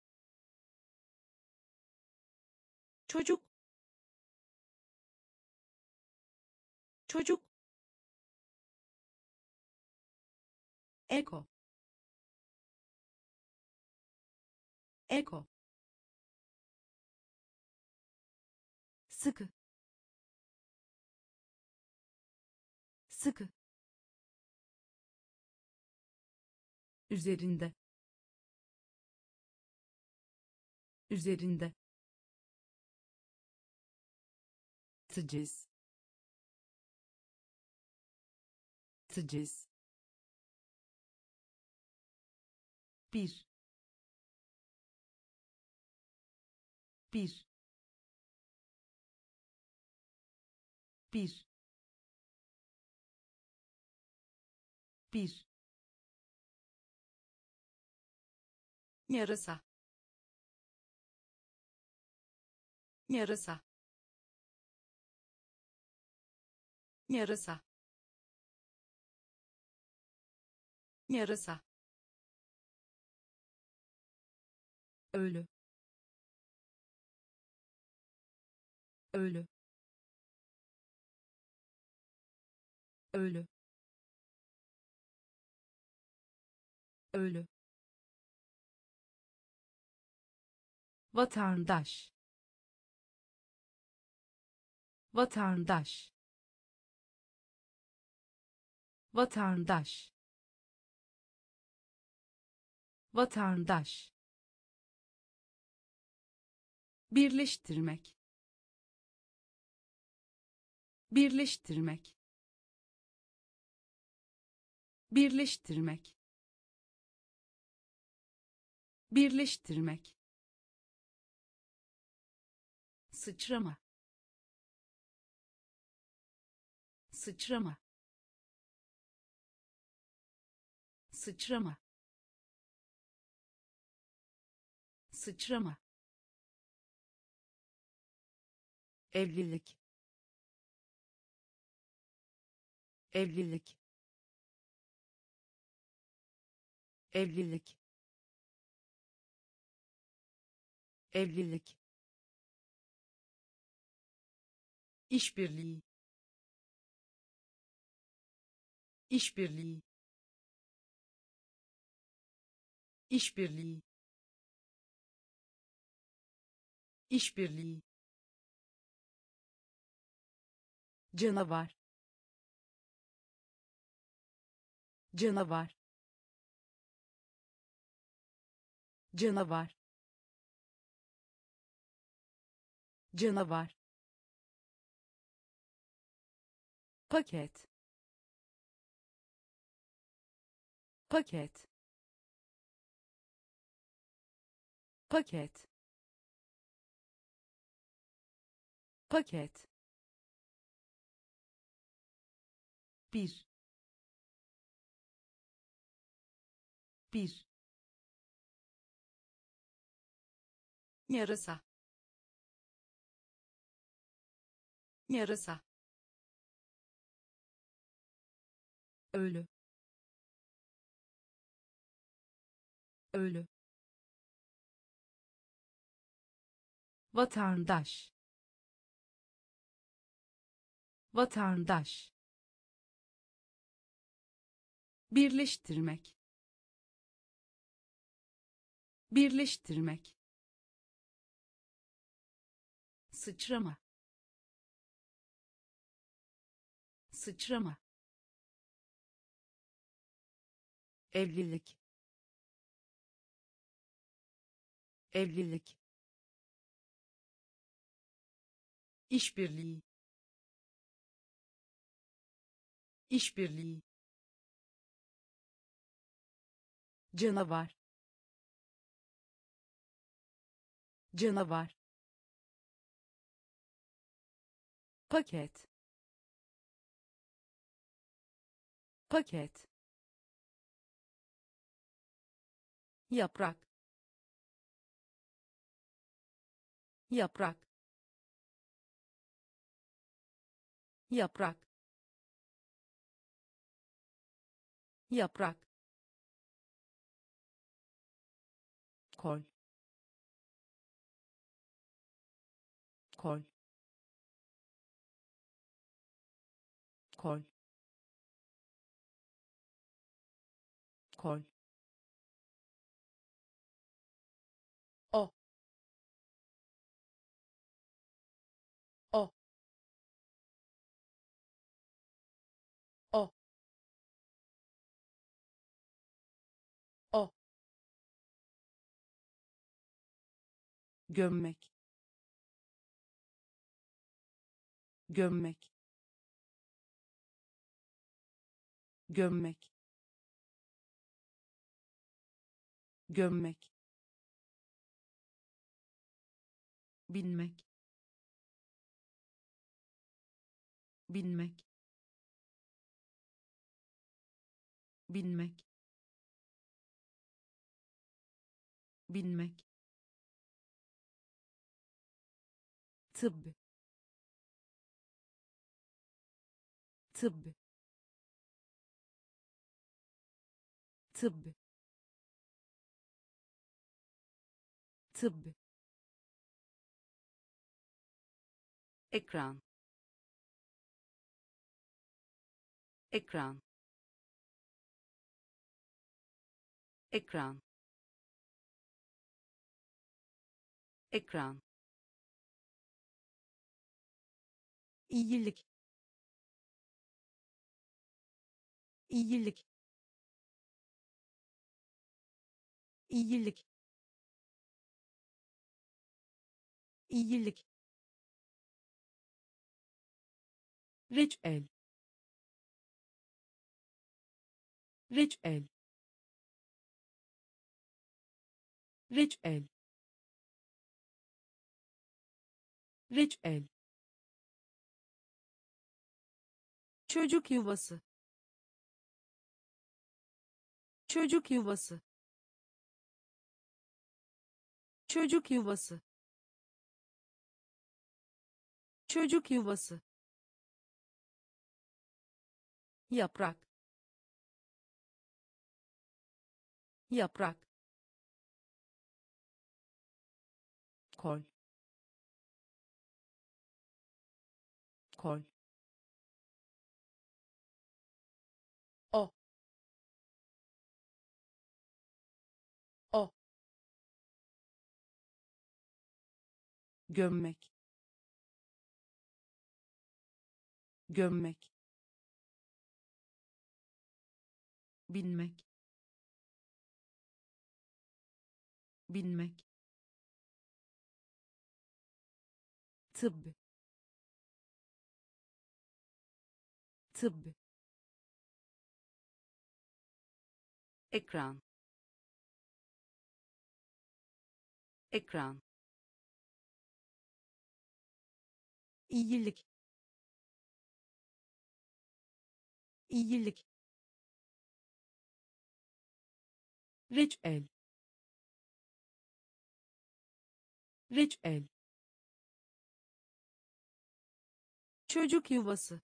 Speaker 1: çocuk çocuk
Speaker 2: ego ego sıkı sıkı üzerinde üzerinde teciz teciz bir bir bir bir yarasa yarasa yarasa yarasa ölü ölü ölü ölü vatandaş vatandaş vatandaş vatandaş birleştirmek birleştirmek birleştirmek birleştirmek sıçrama sıçrama sıçrama sıçrama evlilik evlilik evlilik evlilik işbirliği işbirliği işbirliği işbirliği canavar canavar canavar canavar paket paket paket paket bir bir yarasa yarasa ölü ölü, vatandaş, vatandaş, birleştirmek, birleştirmek, sıçrama, sıçrama, evlilik, evlilik, işbirliği, işbirliği, canavar, canavar, paket, paket, yaprak, yaprak, yaprak, yaprak, kol, kol, kol, kol, o, o, o, o, gömmek, gömmek, gömmek, gömmek, binmek, binmek, binmek, binmek, tıbb, tıbb, tıbb, tıbb, ekran, ekran, ekran, ekran, iyilik, iyilik, iyilik, iyilik, reçel, reçel, reçel, reçel, çocuk yuvası, çocuk yuvası, çocuk yuvası, çocuk yuvası, yaprak, yaprak, kol, kol, o, o, gömmek, gömmek, binmek, binmek, tıbb, tıbb, ekran, ekran, iyilik, iyilik, reçel, reçel, çocuk yuvası,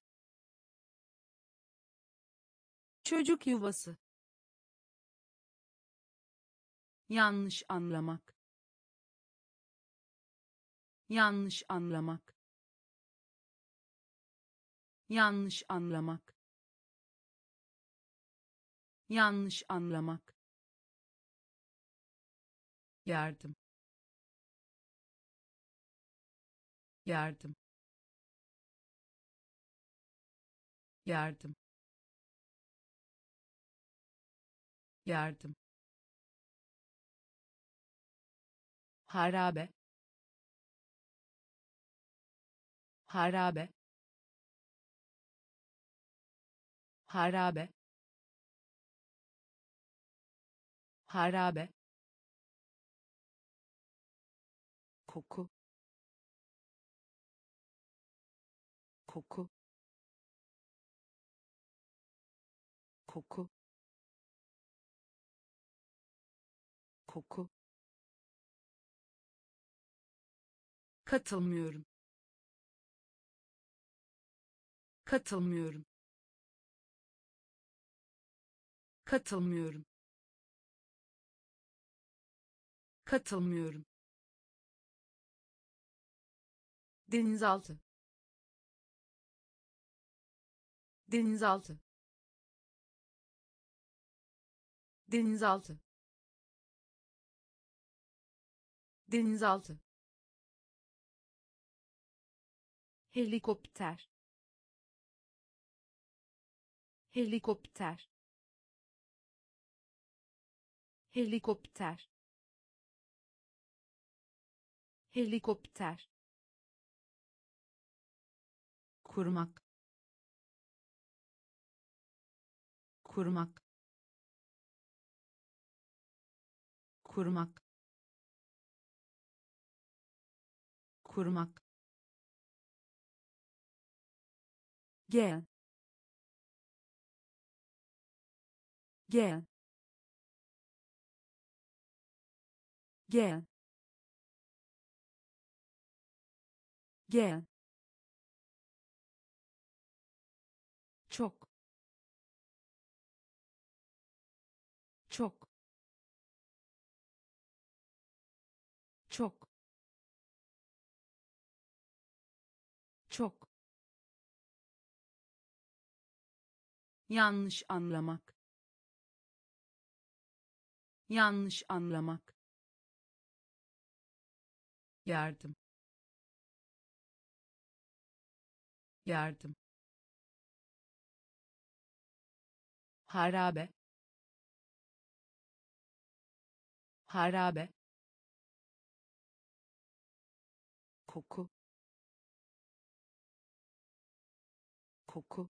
Speaker 2: çocuk yuvası, yanlış anlamak, yanlış anlamak, yanlış anlamak, yanlış anlamak, yardım, yardım, yardım, yardım, harabe, harabe, harabe, harabe, koku, koku, koku, koku, katılmıyorum, katılmıyorum, katılmıyorum, katılmıyorum, denizaltı, denizaltı, denizaltı, denizaltı, helikopter, helikopter, helikopter, helikopter, kurmak, kurmak, kurmak, kurmak, gel, gel, gel, gel, çok, çok, çok, çok, yanlış anlamak, yanlış anlamak, yardım, yardım, harabe, harabe, koku, koku,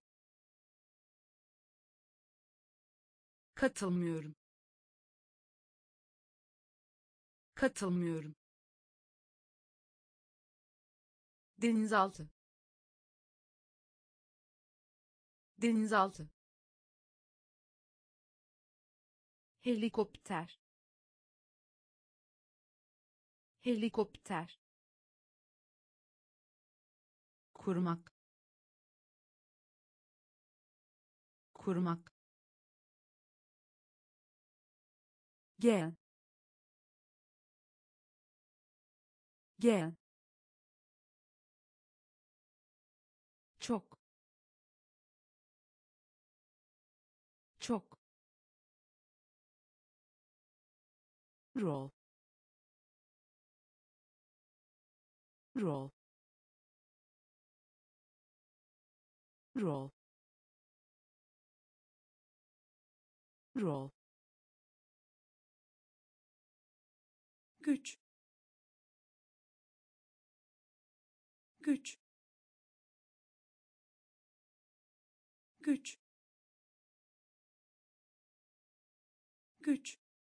Speaker 2: katılmıyorum, katılmıyorum, denizaltı, denizaltı, helikopter, helikopter, kurmak, kurmak, gel, gel, çok, çok, rol, rol, rol, rol, güç, güç, güç, güç,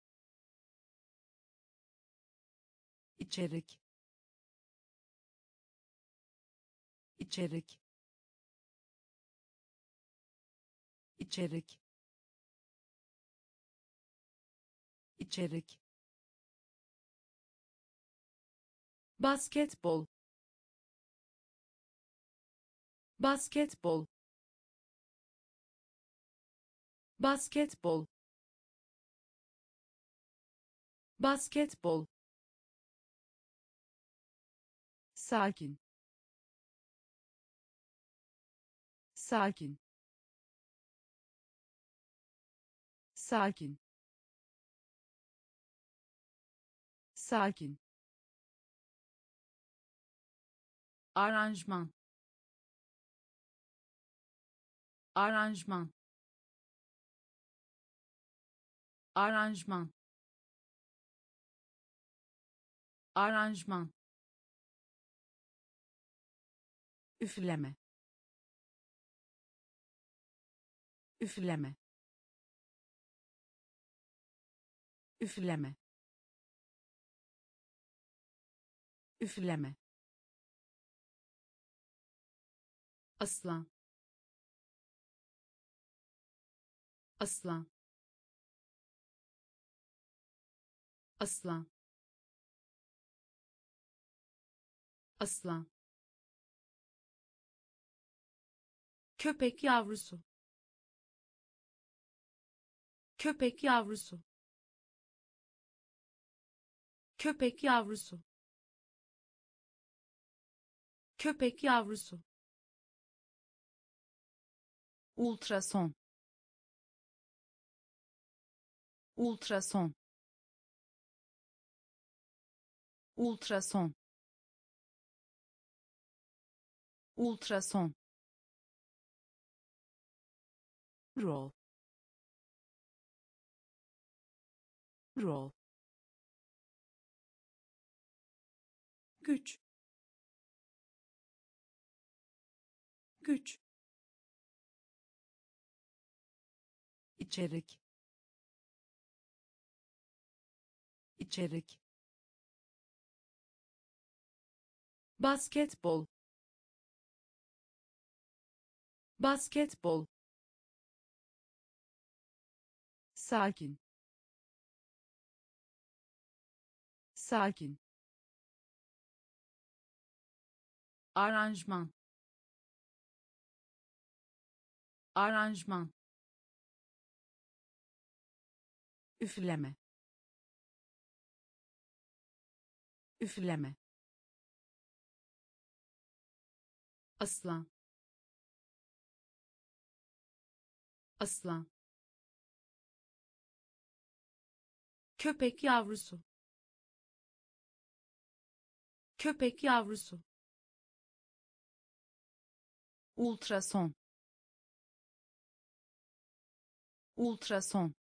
Speaker 2: içerik, içerik, içerik, içerik, basketbol, basketbol, basketbol, basketbol, sakin, sakin, sakin, sakin,
Speaker 3: aranjman, aranjman, aranjman, aranjman,
Speaker 2: üfleme, üfleme, üfleme, üfleme,
Speaker 3: aslan, aslan, aslan, aslan,
Speaker 2: köpek yavrusu, köpek yavrusu, köpek yavrusu, köpek yavrusu,
Speaker 3: ultrason, ultrason, ultrason, ultrason,
Speaker 2: rol, rol, güç, güç, içerik, içerik, basketbol, basketbol, sakin, sakin,
Speaker 3: aranjman, aranjman,
Speaker 2: üfleme, üfleme,
Speaker 3: aslan, aslan,
Speaker 2: köpek yavrusu, köpek yavrusu,
Speaker 3: ultrason, ultrason,